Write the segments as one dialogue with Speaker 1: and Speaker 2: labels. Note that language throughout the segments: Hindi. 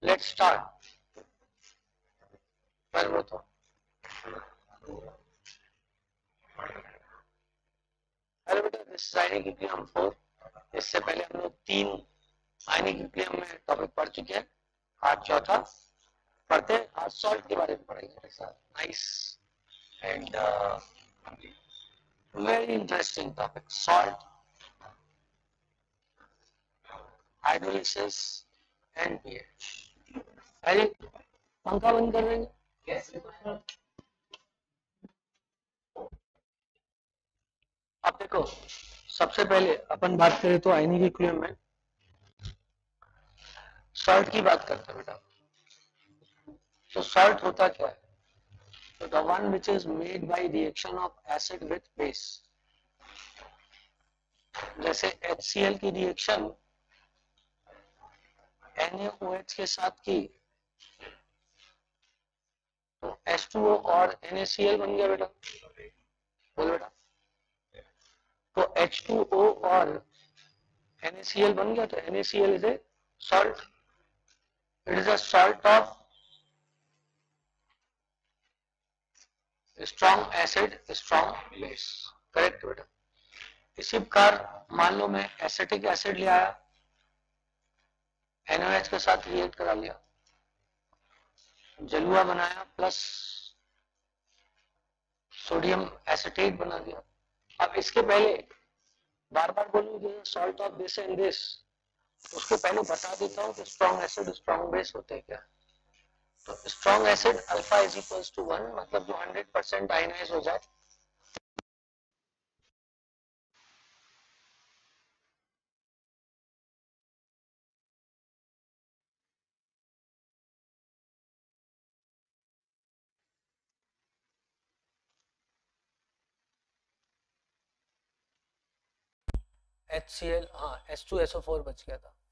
Speaker 1: Let's start. पहले वो तो अरे बेटा दिस इज आयनिक इक्विलिब्रियम 4। इससे पहले हम लोग 3 आयनिक इक्विलिब्रियम में टॉपिक पढ़ चुके हैं। आज चौथा पढ़ते हैं। आज सॉल्ट के बारे में पढ़ेंगे। Nice and very interesting topic, salt, hydrolysis and pH. अरे पंखा बंद कर देंगे। अब देखो, सबसे पहले अपन बात करें तो आयनिक इक्विलिब्रियम में सॉल्ट की बात करते हैं बेटा। तो सॉल्ट होता क्या है? तो the one which is made by reaction of acid with base. जैसे HCl की रिएक्शन NaOH के साथ की तो H2O और NaCl बन गया बेटा। बोलो बेटा। तो H2O और NaCl बन गया। तो NaCl is a salt. It is a salt of strong acid strong base. Correct बेटा। इसी प्रकार मान लो मैं एसिटिक एसिड ले आया, NaOH के साथ रिएक्ट करा लिया, जलुआ बनाया प्लस सोडियम एसिटेट बना दिया। अब इसके पहले बार बार बोलूंगी salt of this and this, उसके पहले बता देता हूँ कि स्ट्रॉन्ग एसिड स्ट्रॉन्ग बेस होते हैं क्या। तो strong acid alpha is equals to 1, मतलब जो 100% आयनाइज हो जाए। HCl, हाँ H2SO4 बच गया था।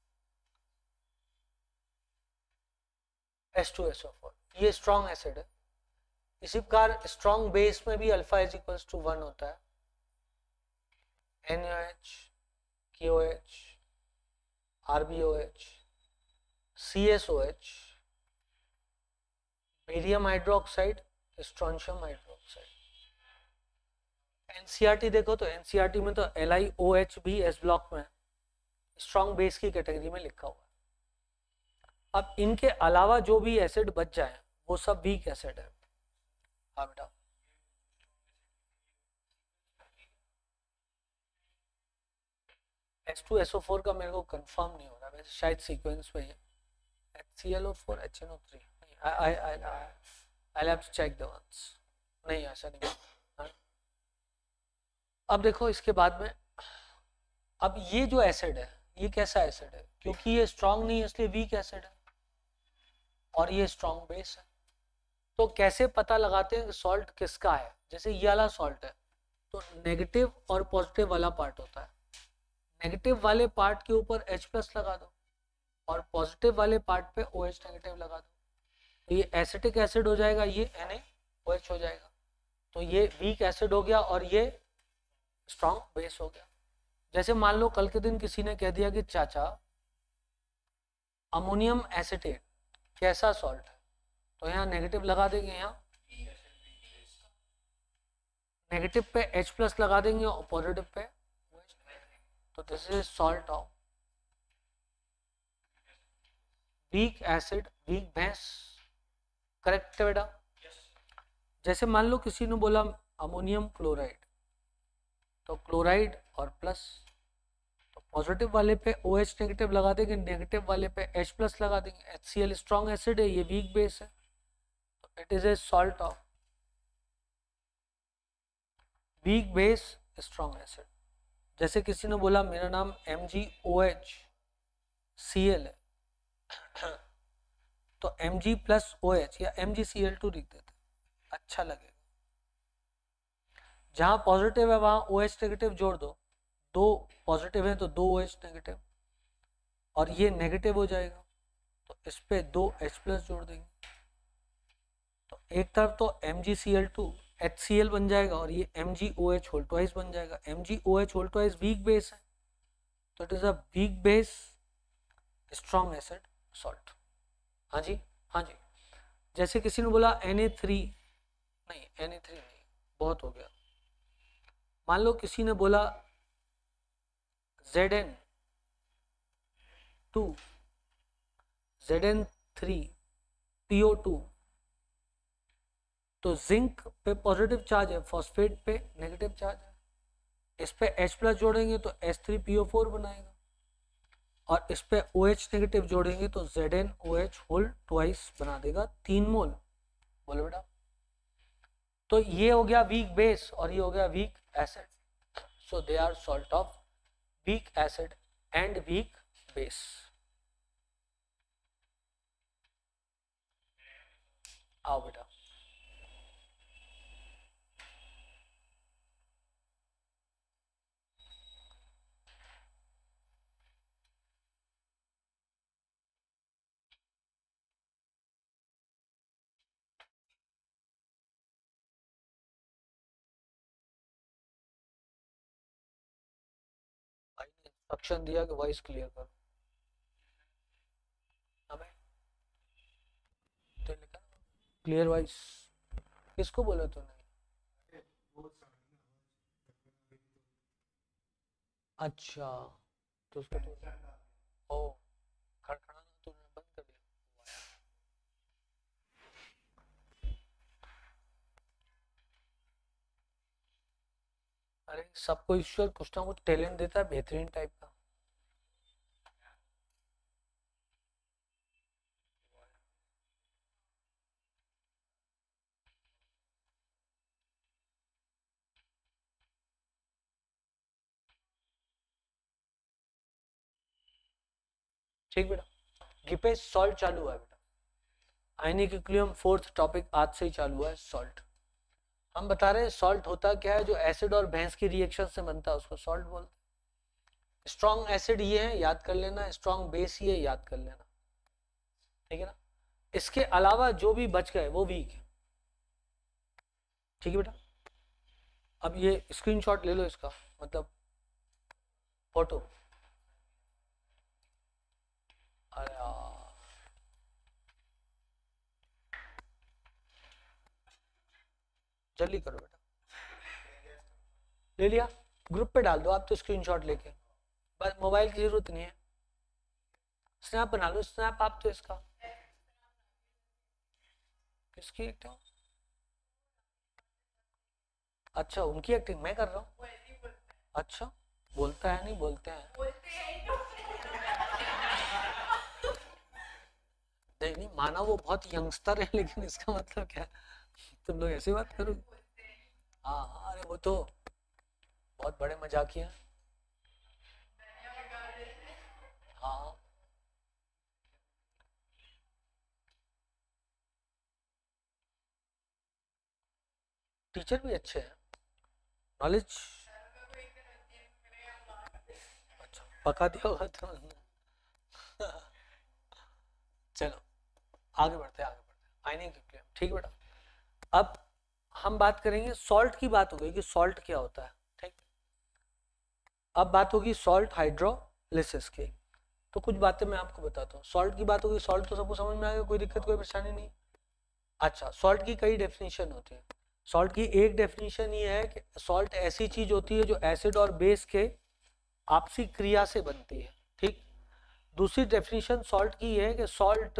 Speaker 1: H2SO4 ये स्ट्रॉन्ग एसिड है। इसी प्रकार स्ट्रॉन्ग बेस में भी अल्फा इज इक्वल्स टू 1 होता है। NaOH, KOH, RbOH, CSOH, barium hydroxide, strontium hydroxide. NCERT देखो तो एनसीईआरटी में तो LiOH भी एस ब्लॉक में स्ट्रॉन्ग बेस की कैटेगरी में लिखा हुआ है। अब इनके अलावा जो भी एसिड बच जाए वो सब वीक एसिड है। हाँ बेटा। H2SO4 का मेरे को कंफर्म नहीं हो रहा, वैसे शायद सीक्वेंस में है। HClO4 HNO3 I'll have to check the ones। नहीं ऐसा नहीं। हाँ। अब देखो इसके बाद में, अब ये जो एसिड है ये कैसा एसिड है? क्योंकि ये स्ट्रॉन्ग नहीं है इसलिए वीक एसिड है और ये स्ट्रॉन्ग बेस है। तो कैसे पता लगाते हैं कि सॉल्ट किसका है? जैसे ये वाला सॉल्ट है तो नेगेटिव और पॉजिटिव वाला पार्ट होता है। नेगेटिव वाले पार्ट के ऊपर H+ लगा दो और पॉजिटिव वाले पार्ट पे OH नेगेटिव लगा दो, तो ये एसिटिक एसिड हो जाएगा, ये NaOH हो जाएगा। तो ये वीक एसिड हो गया और ये स्ट्रॉन्ग बेस हो गया। जैसे मान लो कल के दिन किसी ने कह दिया कि चाचा अमोनियम एसिटेट कैसा सॉल्ट है, तो यहाँ नेगेटिव लगा देंगे, यहाँ नेगेटिव पे H+ लगा देंगे और पॉजिटिव पे, तो this is salt of weak acid weak base. Correct है बेटा। जैसे मान लो किसी ने बोला अमोनियम क्लोराइड, तो क्लोराइड और प्लस, तो पॉजिटिव वाले पे OH नेगेटिव लगा देंगे, नेगेटिव वाले पे H+ लगा देंगे। HCl स्ट्रॉन्ग एसिड है, ये वीक बेस है, तो it is a salt of weak base strong acid. जैसे किसी ने बोला मेरा नाम MgOHCl है, तो Mg+OH या MgCl2 लिख देते, अच्छा लगेगा। जहां पॉजिटिव है वहां OH नेगेटिव जोड़ दो, 2 पॉजिटिव है तो 2 OH नेगेटिव, और ये नेगेटिव हो जाएगा तो इस पे 2 H+ जोड़ देंगे, तो एक तरफ तो MgCl2 HCl बन जाएगा और ये MgOH होल ट्वाइस बन जाएगा। MgOH whole twice weak base है, तो it is a weak base strong acid salt. हाँ जी, हाँ जी। जैसे किसी ने बोला Na3, नहीं Na3 नहीं, बहुत हो गया। मान लो किसी ने बोला Zn2, Zn3, PO2, तो जिंक पे पॉजिटिव चार्ज है, फॉस्फेट पे नेगेटिव चार्ज है। इस पे H प्लस जोड़ेंगे तो H3PO4 बनाएगा, और इस पे OH नेगेटिव जोड़ेंगे तो ZnOH होल ट्वाइस बना देगा, 3 मोल। बोलो बेटा। तो ये हो गया वीक बेस और ये हो गया weak acid. So they are salt of weak acid and weak base. आओ बेटा। भाई ने इंस्ट्रक्शन दिया कि वॉइस क्लियर करो। हमें तो लिखा क्लियर वॉइस, किसको बोला तूने? अच्छा, तो उसको तो ओ खड़खड़ाना तूने बंद कर दिया। अरे सबको ईश्वर कुछ ना कुछ टैलेंट देता है बेहतरीन टाइप का। ठीक बेटा, गिपेस सॉल्ट चालू है बेटा। आयनिक इक्विलिब्रियम फोर्थ टॉपिक आज से ही चालू हुआ है, सॉल्ट। हम बता रहे हैं सॉल्ट होता क्या है, जो एसिड और भैंस की रिएक्शन से बनता है उसको सॉल्ट बोलते हैं। स्ट्रॉन्ग एसिड ये है, याद कर लेना, स्ट्रॉन्ग बेस ये याद कर लेना, ठीक है ना। इसके अलावा जो भी बच गए वो वीक है, ठीक है बेटा। अब ये स्क्रीनशॉट ले लो इसका, मतलब फोटो। अरे यार, जल्दी करो बेटा। ले लिया, ग्रुप पे डाल दो आप तो स्क्रीनशॉट लेके, बस मोबाइल की जरूरत नहीं है। स्नैप बना लो, स्नैप आप तो इसका किसकी एक्टिंग? अच्छा उनकी एक्टिंग मैं कर रहा हूँ। अच्छा, बोलता है नहीं, बोलते हैं। नहीं नहीं माना वो बहुत यंगस्टर है, लेकिन इसका मतलब क्या है, तुम लोग ऐसी बात करो। हाँ हाँ, अरे वो तो बहुत बड़े मजाकिया हैं। हाँ, टीचर भी अच्छे हैं, नॉलेज। अच्छा पका दिया होगा तो। चलो आगे बढ़ते हैं, आगे बढ़ते हैं। आयनिक इक्विलिब्रियम, ठीक बेटा। अब हम बात करेंगे, सॉल्ट की बात हो गई कि सॉल्ट क्या होता है, ठीक। अब बात होगी सॉल्ट हाइड्रोलिसिस की। तो कुछ बातें मैं आपको बताता हूँ। सॉल्ट की बात होगी, सॉल्ट तो सबको समझ में आ गया, कोई दिक्कत कोई परेशानी नहीं। अच्छा, सॉल्ट की कई डेफिनेशन होती है। सॉल्ट की एक डेफिनेशन ये है कि सॉल्ट ऐसी चीज होती है जो एसिड और बेस के आपसी क्रिया से बनती है, ठीक। दूसरी डेफिनेशन सॉल्ट की ये है कि सॉल्ट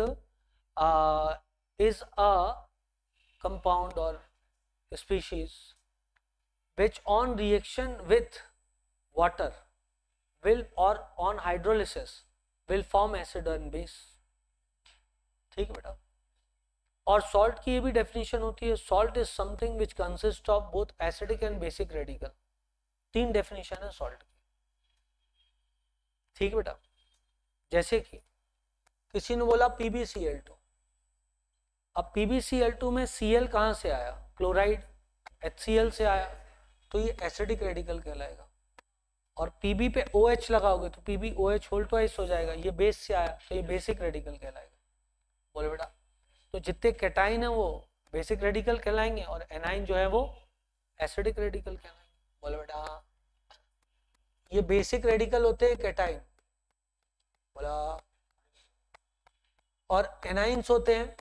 Speaker 1: इज अ कंपाउंड और species which on reaction with water will or on hydrolysis will form acid and base, ठीक है बेटा। और सॉल्ट की ये भी डेफिनेशन होती है, salt is something which consist of both acidic and basic radical. तीन डेफिनेशन है सॉल्ट की, ठीक है बेटा। जैसे कि किसी ने बोला PbCl2, अब PbCl2 में Cl कहाँ से आया, क्लोराइड HCl से आया, तो ये एसिडिक रेडिकल कहलाएगा। और Pb पे OH लगाओगे तो PbOH होल ट्वाइस हो जाएगा, ये बेस से आया तो ये बेसिक रेडिकल कहलाएगा। बोले बेटा, तो जितने कैटाइन है वो बेसिक रेडिकल कहलाएंगे और एनाइन जो है वो एसिडिक रेडिकल कहलाएंगे। बोले बेटा हाँ, ये बेसिक रेडिकल होते हैं कैटाइन। बोला, और एनाइंस होते हैं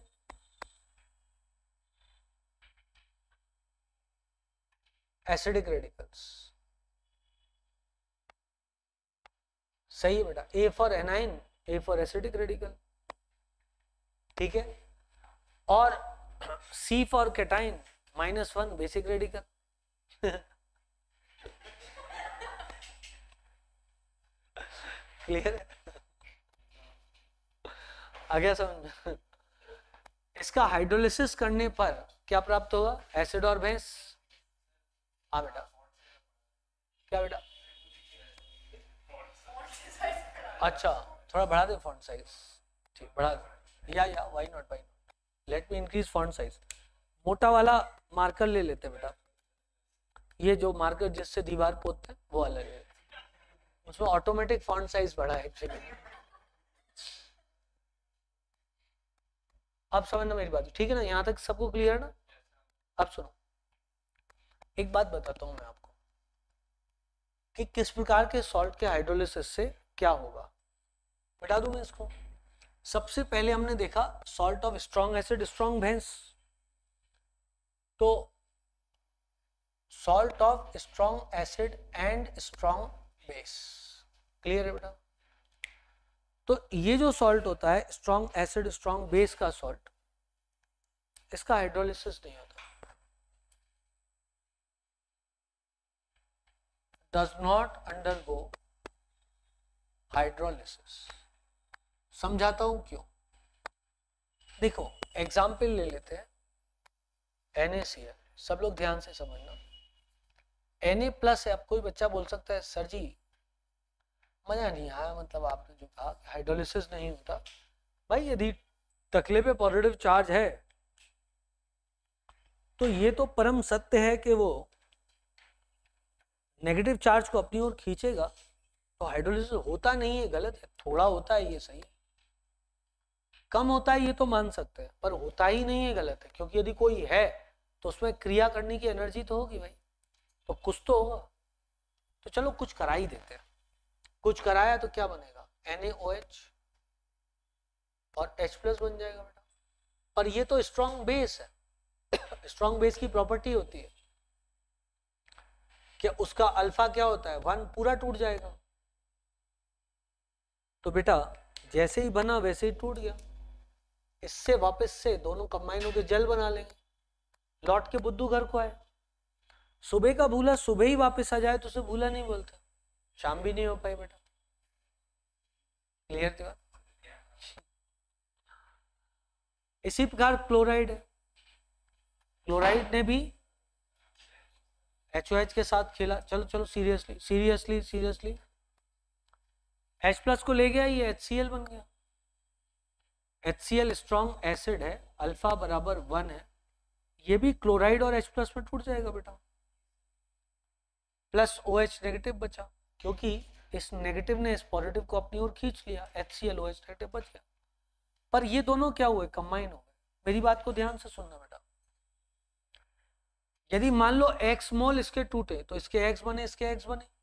Speaker 1: एसिडिक रेडिकल्स। सही है बेटा, A for anion, A for acidic radical, ठीक है। और C for cation, -1 basic radical. Clear है? आ गया समझ में? इसका हाइड्रोलिसिस करने पर क्या प्राप्त होगा? एसिड और बेस। हाँ बेटा, क्या बेटा? अच्छा, थोड़ा बढ़ा दे फॉन्ट साइज, ठीक बढ़ा दे, या why not, let me increase font size. मोटा वाला मार्कर ले लेते बेटा, ये जो मार्कर जिससे दीवार पोतते हैं वो वाला ले लेते, उसमें ऑटोमेटिक फॉन्ट साइज बढ़ा है एक्चुअली। अब समझना मेरी बात, ठीक है ना? यहाँ तक सबको क्लियर ना? अब सुनो, एक बात बताता हूँ मैं आपको कि किस प्रकार के सॉल्ट के हाइड्रोलिसिस से क्या होगा, बता दूं मैं इसको। सबसे पहले हमने देखा salt of strong acid, strong base. तो salt of strong acid and strong base, clear है बेटा? तो ये जो सॉल्ट होता है स्ट्रॉन्ग एसिड स्ट्रॉन्ग बेस का सॉल्ट, इसका हाइड्रोलिसिस नहीं होता, डज नॉट अंडरगो हाइड्रोलिसिस। समझाता हूं क्यों। देखो एग्जाम्पल ले लेते हैं, NaCl, सब लोग ध्यान से समझना। Na+ है। अब कोई बच्चा बोल सकता है सर जी मजा नहीं आया, मतलब आपने जो कहा हाइड्रोलिसिस नहीं होता। भाई यदि टकले पे पॉजिटिव चार्ज है तो ये तो परम सत्य है कि वो नेगेटिव चार्ज को अपनी ओर खींचेगा, तो हाइड्रोलिसिस होता नहीं है गलत है, थोड़ा होता है ये सही है, कम होता है ये तो मान सकते हैं, पर होता ही नहीं है गलत है, क्योंकि यदि कोई है तो उसमें क्रिया करने की एनर्जी तो होगी भाई, तो कुछ तो होगा। तो चलो कुछ करा ही देते हैं, कुछ कराया तो क्या बनेगा? NaOH और H+ बन जाएगा बेटा। पर ये तो स्ट्रॉन्ग बेस है। स्ट्रॉन्ग बेस की प्रॉपर्टी होती है कि उसका अल्फा क्या होता है? 1 पूरा टूट जाएगा। तो बेटा जैसे ही बना वैसे ही टूट गया, इससे वापस से दोनों कंबाइन होकर जेल बना लेंगे। लौट के बुद्धू घर को आए, सुबह का भूला सुबह ही वापस आ जाए तो उसे भूला नहीं बोलते, शाम भी नहीं हो पाई बेटा। क्लियर थी बात? इसी प्रकार क्लोराइड है, क्लोराइड ने भी HOH के साथ खेला। चलो चलो सीरियसली सीरियसली सीरियसली, H+ को ले गया, ये HCl बन गया। HCl स्ट्रॉन्ग एसिड है, अल्फा बराबर 1 है, ये भी क्लोराइड और H+ में टूट जाएगा बेटा, प्लस OH नेगेटिव बचा, क्योंकि इस नेगेटिव ने इस पॉजिटिव को अपनी ओर खींच लिया, HCl OH नेगेटिव बच गया। पर ये दोनों क्या हुए? कंबाइन हो गए। मेरी बात को ध्यान से सुनना बेटा, यदि मान लो X मोल इसके टूटे तो इसके X बने, इसके X बने,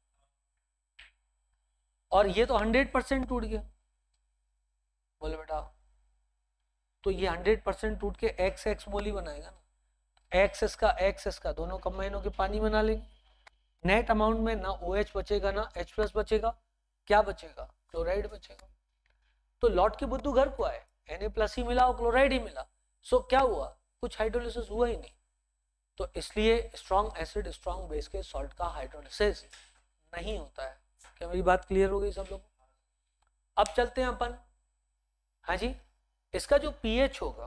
Speaker 1: और ये तो 100% टूट गया। बोले बेटा तो ये 100% टूट के X मोल ही बनाएगा ना, X का दोनों कंबाइन होकर पानी बना लेंगे। नेट अमाउंट में ना OH बचेगा ना H+ बचेगा, क्या बचेगा? क्लोराइड बचेगा। तो लौट के बुद्धू घर को आए, Na+ ही मिला और क्लोराइड ही मिला, सो क्या हुआ? कुछ हाइड्रोलिसिस हुआ ही नहीं। तो इसलिए स्ट्रॉन्ग एसिड स्ट्रॉन्ग बेस के सॉल्ट का हाइड्रोलिसिस नहीं होता है। क्या मेरी बात क्लियर हो गई सब लोग? अब चलते हैं अपन, हाँ जी, इसका जो pH होगा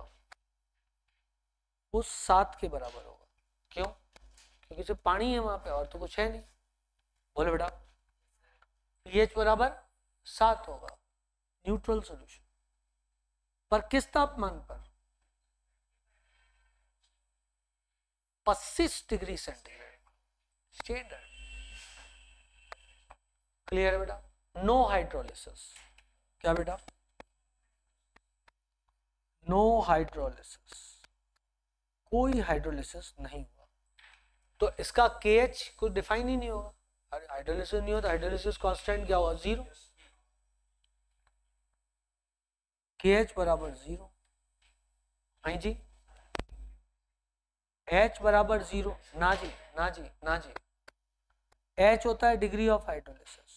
Speaker 1: वो 7 के बराबर होगा। क्यों? क्योंकि सिर्फ पानी है वहां पे और तो कुछ है नहीं। बोले बेटा pH बराबर 7 होगा, न्यूट्रल सॉल्यूशन। पर किस तापमान पर? 25 डिग्री सेंटीग्रेड स्टैंडर्ड। क्लियर है बेटा? No hydrolysis. क्या बेटा? नो हाइड्रोलिसिस, कोई हाइड्रोलिसिस नहीं हुआ। तो इसका KH कुछ डिफाइन ही नहीं होगा। हाइड्रोलिसिस नहीं होता, हाइड्रोलिसिस कांस्टेंट क्या हुआ? 0। KH बराबर 0। हाँ जी, H बराबर 0। ना जी, ना जी, ना जी, H होता है डिग्री ऑफ हाइड्रोलिसिस।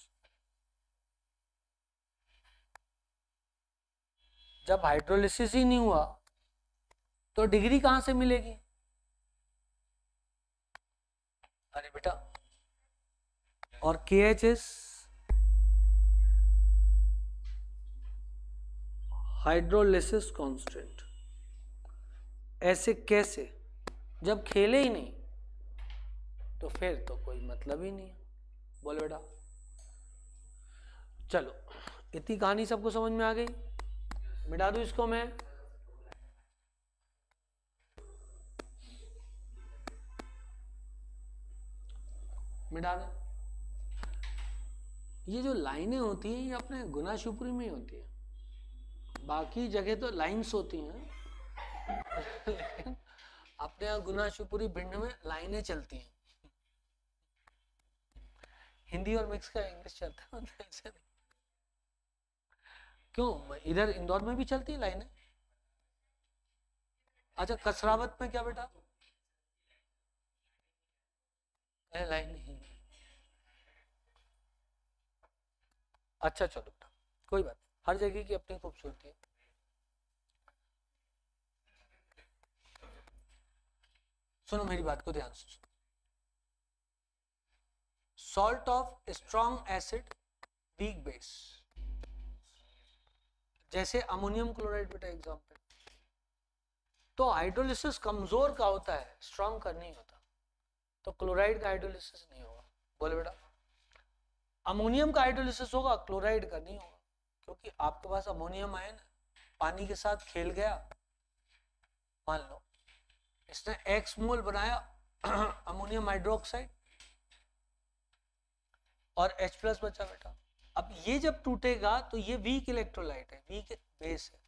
Speaker 1: जब हाइड्रोलिसिस ही नहीं हुआ तो डिग्री कहां से मिलेगी? अरे बेटा, और KH इज हाइड्रोलिसिस कांस्टेंट। ऐसे कैसे? जब खेले ही नहीं तो फिर तो कोई मतलब ही नहीं है। बोलो बेटा। चलो, इतनी कहानी सबको समझ में आ गई? मिटा दूं इसको मैं? मिटा दें? ये जो लाइनें होती हैं ये अपने गुना शिवपुरी में ही होती है, बाकी जगह तो लाइंस होती हैं लेकिन अपने यहाँ गुना शिवपुरी भिंड में लाइनें चलती हैं। हिंदी और मिक्स का इंग्लिश चलता है ऐसे नहीं। क्यों, इधर इंदौर में भी चलती है लाइनें? अच्छा, कसरावत में क्या बेटा? लाइन नहीं। अच्छा चलो बेटा, कोई बात नहीं, हर जगह की अपनी खूबसूरती है। सुनो मेरी बात को ध्यान से सुनो। Salt of strong acid weak base, जैसे अमोनियम क्लोराइड बेटा एग्जांपल। तो हाइड्रोलिसिस कमजोर का होता है, स्ट्रॉन्ग का नहीं होता। तो क्लोराइड का हाइड्रोलिसिस नहीं होगा। बोले बेटा, अमोनियम का हाइड्रोलिसिस होगा, क्लोराइड का नहीं होगा, क्योंकि आपके पास अमोनियम आयन पानी के साथ खेल गया। मान लो इसने X मोल बनाया अमोनियम हाइड्रोक्साइड और H प्लस बचा बेटा। अब ये जब टूटेगा तो ये वीक इलेक्ट्रोलाइट है, वीक बेस है।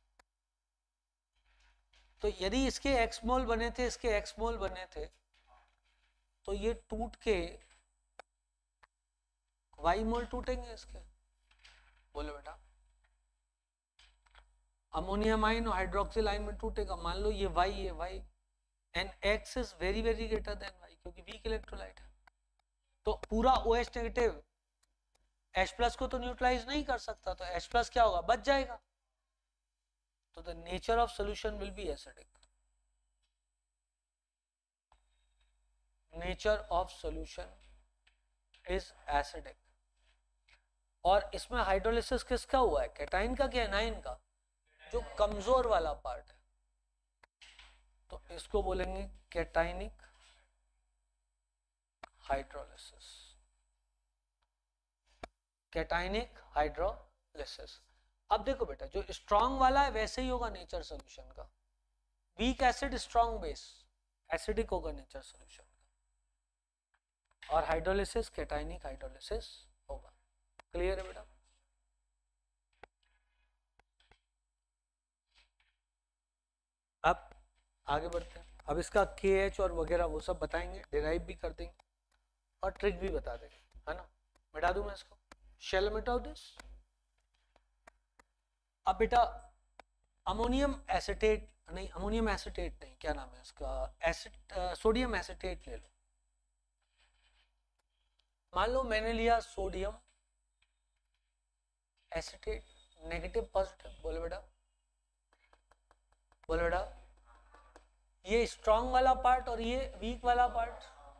Speaker 1: तो यदि इसके X मोल बने थे, इसके X मोल बने थे, तो ये टूट के Y मोल टूटेंगे इसके। बोलो बेटा, अमोनियम आयन और हाइड्रोक्सिल आयन में टूटेगा। मान लो ये Y है, Y and X is very very greater than Y, क्योंकि वीक इलेक्ट्रोलाइट है। तो पूरा OH नेगेटिव H प्लस को तो न्यूट्रलाइज नहीं कर सकता, तो H प्लस क्या होगा, बच जाएगा। तो the nature of solution will be acidic. Nature of solution is acidic. और इसमें हाइड्रोलिसिस किसका हुआ है, कैटाइन का कि एनाइन का? जो कमजोर वाला पार्ट है, तो इसको बोलेंगे कैटाइनिक हाइड्रोलिसिस। Cationic hydrolysis. अब देखो बेटा, जो स्ट्रॉन्ग वाला है वैसे ही होगा नेचर सोल्यूशन का। Weak acid strong base, acidic होगा नेचर सोल्यूशन का। और हाइड्रोलिसिस कैटाइनिक हाइड्रोलिसिस होगा। क्लियर है बेटा? अब आगे बढ़ते हैं। अब इसका KH और वगैरह वो सब बताएंगे, डिराइव भी कर देंगे और ट्रिक भी बता देंगे, है ना? मिटा दूं मैं इसको? शेल मिटाओ दिस। अब बेटा, अमोनियम एसिटेट नहीं, अमोनियम एसिटेट नहीं, क्या नाम है इसका, सोडियम एसिटेट ले लो। मान लो मैंने लिया सोडियम एसिटेट, नेगेटिव पॉजिटिव। बोलो बेटा, बोलो बेटा, ये स्ट्रॉन्ग वाला पार्ट और ये वीक वाला पार्ट,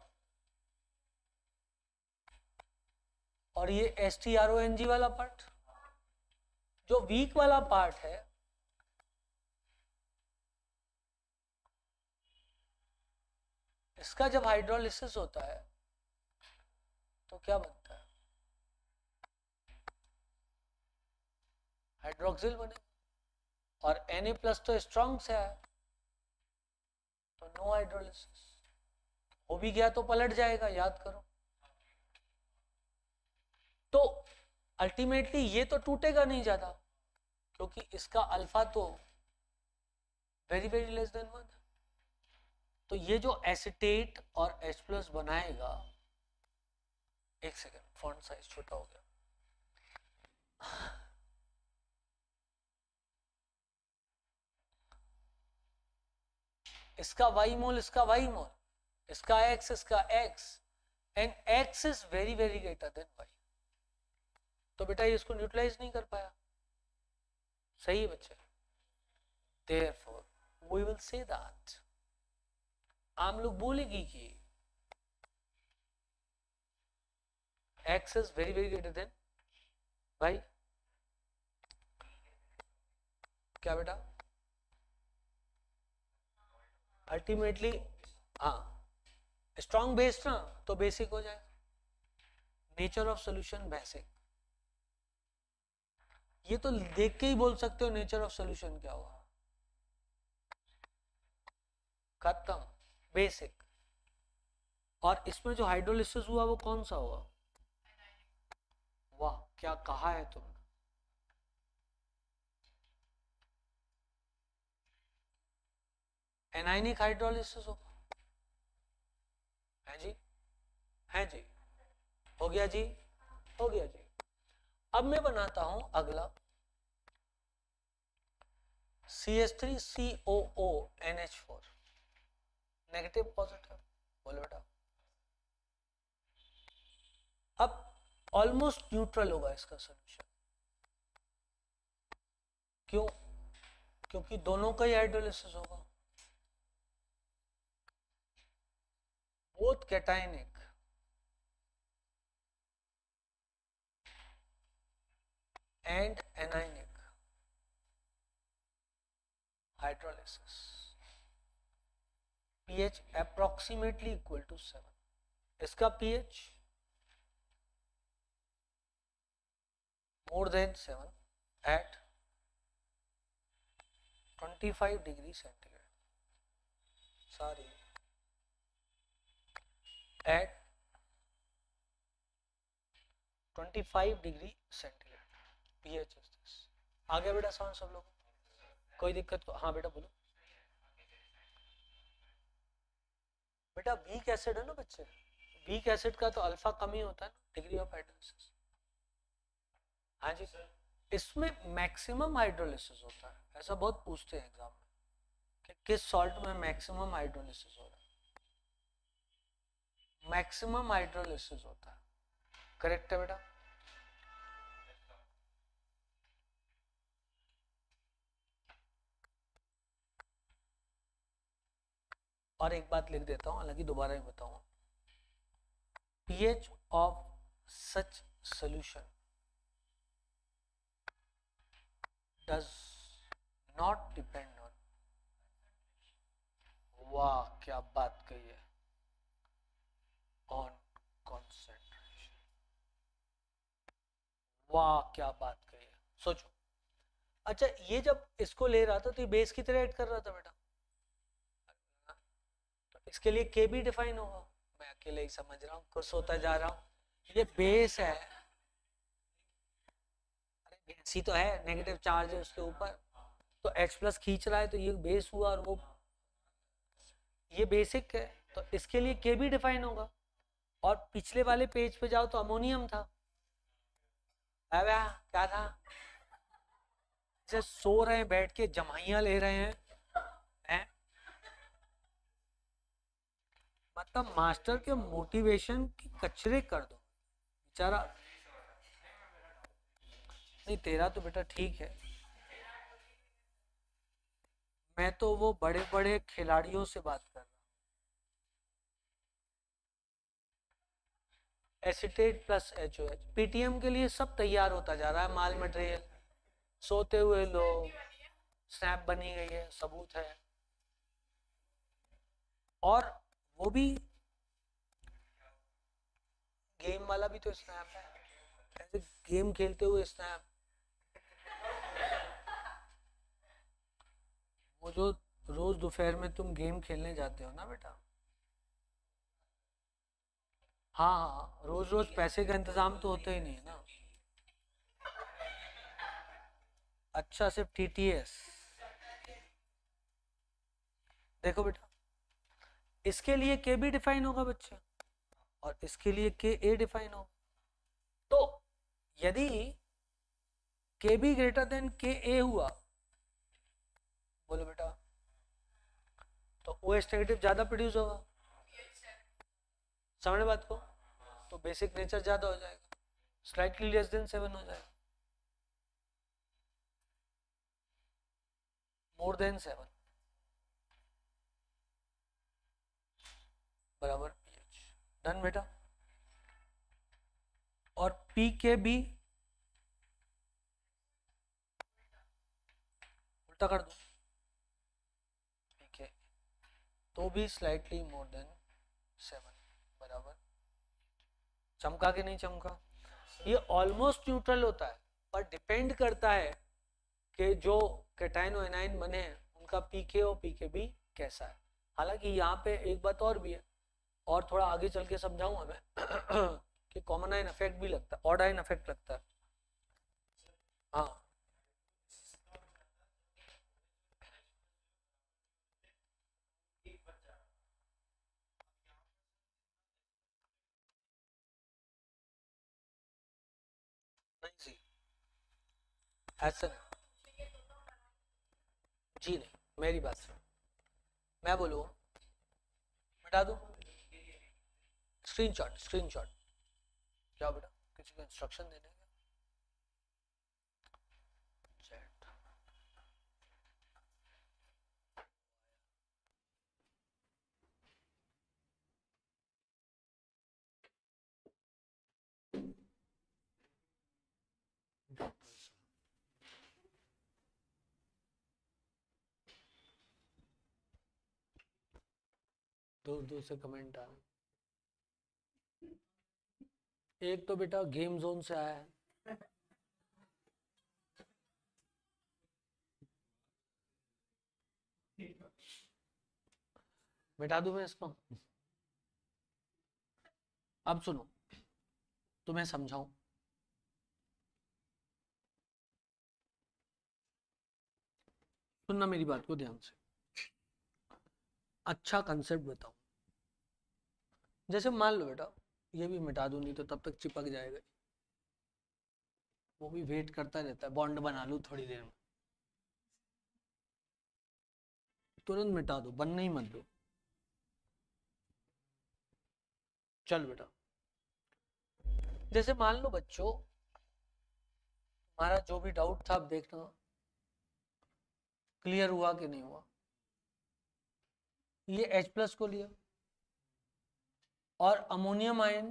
Speaker 1: और ये STRONG वाला पार्ट। जो वीक वाला पार्ट है, इसका जब हाइड्रोलिसिस होता है तो क्या बनता है, हाइड्रोक्सिल बने। और Na प्लस तो स्ट्रॉन्ग से आया, तो नो हाइड्रोलिसिस। हो भी गया तो पलट जाएगा, याद करो। तो अल्टीमेटली ये तो टूटेगा नहीं ज्यादा, क्योंकि इसका अल्फा तो वेरी वेरी लेस देन 1। तो ये जो एसिटेट और H प्लस बनाएगा, एक सेकेंड, फॉन्ट साइज छोटा हो गया। इसका y मोल, इसका y मोल, इसका x, इसका x, and x is very very greater than y, तो बेटा ये इसको न्यूट्रलाइज नहीं कर पाया। सही है बच्चे? Therefore we will say that, आम लोग बोलेगी कि x is very very greater than y। क्या बेटा? अल्टीमेटली हाँ, स्ट्रॉन्ग बेस ना तो बेसिक हो जाए। नेचर ऑफ सोल्यूशन बेसिक, ये तो देख के ही बोल सकते हो नेचर ऑफ सोल्यूशन क्या हुआ, खत्म, बेसिक। और इसमें जो हाइड्रोलिसिस हुआ वो कौन सा हुआ? वाह क्या कहा है तुमने, एनाइनिक हाइड्रोलिसिस होगा। है जी, है जी, हो गया जी, हो गया जी। अब मैं बनाता हूं अगला CH3COO NH4, नेगेटिव पॉजिटिव, बोलो बेटा। अब ऑलमोस्ट न्यूट्रल होगा इसका सोल्यूशन, क्यों? क्योंकि दोनों का ही हाइड्रोलिसिस होगा, both cationic and anionic hydrolysis, pH approximately equal to 7, इसका pH more than 7 at 25 degree centigrade, sorry at 25 degree centigrade pH is this। आ गया बेटा समझ सब लोग? कोई दिक्कत को? हाँ बेटा बोलो। बेटा वीक एसिड है ना बच्चे, वीक एसिड का तो अल्फा कम ही होता है ना, डिग्री ऑफ हाइड्रोलिसिस। हाँ जी सर, इसमें मैक्सिमम हाइड्रोलिसिस होता है, ऐसा बहुत पूछते हैं एग्जाम में कि किस सॉल्ट में मैक्सिमम हाइड्रोलिसिस हो रहा है। मैक्सिमम हाइड्रोलिसिस होता है, करेक्ट है बेटा? और एक बात लिख देता हूं, हालांकि दोबारा ही बताऊंगा, pH of such solution does not depend on, वाह क्या बात कही है, on concentration, वाह क्या बात कही है। सोचो, अच्छा ये जब इसको ले रहा था तो ये बेस की तरह ऐड कर रहा था बेटा, तो इसके लिए के भी डिफाइन होगा। मैं अकेले ही समझ रहा हूँ, कुछ होता जा रहा हूँ, ये बेस है, अरे बेस ही तो है, नेगेटिव चार्ज है उसके ऊपर, तो H प्लस खींच रहा है तो ये बेस हुआ, और वो ये बेसिक है, तो इसके लिए के भी डिफाइन होगा। और पिछले वाले पेज पे जाओ तो अमोनियम था, क्या था, जैसे सो रहे हैं बैठ के, जमाइयां ले रहे हैं? मतलब मास्टर के मोटिवेशन की कचरे कर दो बेचारा। नहीं तेरा तो बेटा ठीक है, मैं तो वो बड़े बड़े खिलाड़ियों से बात कर रहा हूँ। एसिटेट प्लस HOH, PTM के लिए सब तैयार होता जा रहा है, माल मटेरियल, सोते हुए लोग, स्नैप बनी गई है, सबूत है। और वो भी गेम वाला भी तो स्नैप है, ऐसे गेम खेलते हुए स्नैप, वो जो रोज दोपहर में तुम गेम खेलने जाते हो ना बेटा, हाँ हाँ, रोज रोज पैसे का इंतजाम तो होता ही नहीं है ना। अच्छा सिर्फ TTS, देखो बेटा इसके लिए के भी डिफाइन होगा बच्चे, और इसके लिए के ए डिफाइन होगा। तो यदि के बी ग्रेटर देन के ए हुआ, बोलो बेटा, तो OH नेगेटिव ज्यादा प्रोड्यूस होगा, समझ बात को, तो बेसिक नेचर ज्यादा हो जाएगा, स्लाइटली लेस देन 7 हो जाएगा, मोर देन 7 बराबर pH। डन बेटा। और pK भी उल्टा कर दो, pK तो भी स्लाइटली मोर देन 7 बराबर। चमका कि नहीं चमका? ये ऑलमोस्ट न्यूट्रल होता है, पर डिपेंड करता है कि जो कैटायन और एनायन बने हैं उनका पीके और पीकेबी कैसा है। हालांकि यहाँ पे एक बात और भी है, और थोड़ा आगे चल के समझाऊंगा मैं कि कॉमन आयन इफेक्ट भी लगता है, ऑड आयन इफेक्ट लगता है। हाँ नहीं जी, ऐसा नहीं जी, नहीं, मेरी बात सुनो, मैं बोलूँ, मिटा दूँ, स्क्रीनशॉट स्क्रीनशॉट, क्या बेटा किसी को इंस्ट्रक्शन देने का? चैट दूर दूर से कमेंट आ रहे, एक तो बेटा गेम जोन से आया है, मिटा दूं मैं इसको? अब सुनो, तुम्हें समझाऊं, सुनना मेरी बात को ध्यान से, अच्छा कंसेप्ट बताऊं। जैसे मान लो बेटा, ये भी मिटा दूं, नहीं तो तब तक चिपक जाएगा, वो भी वेट करता रहता है, बॉन्ड बना लूं थोड़ी देर में, तुरंत मिटा दो, बनने ही मत दो। चल बेटा, जैसे मान लो बच्चों, हमारा जो भी डाउट था, अब देखना क्लियर हुआ कि नहीं हुआ। ये H+ को लिया और अमोनियम आयन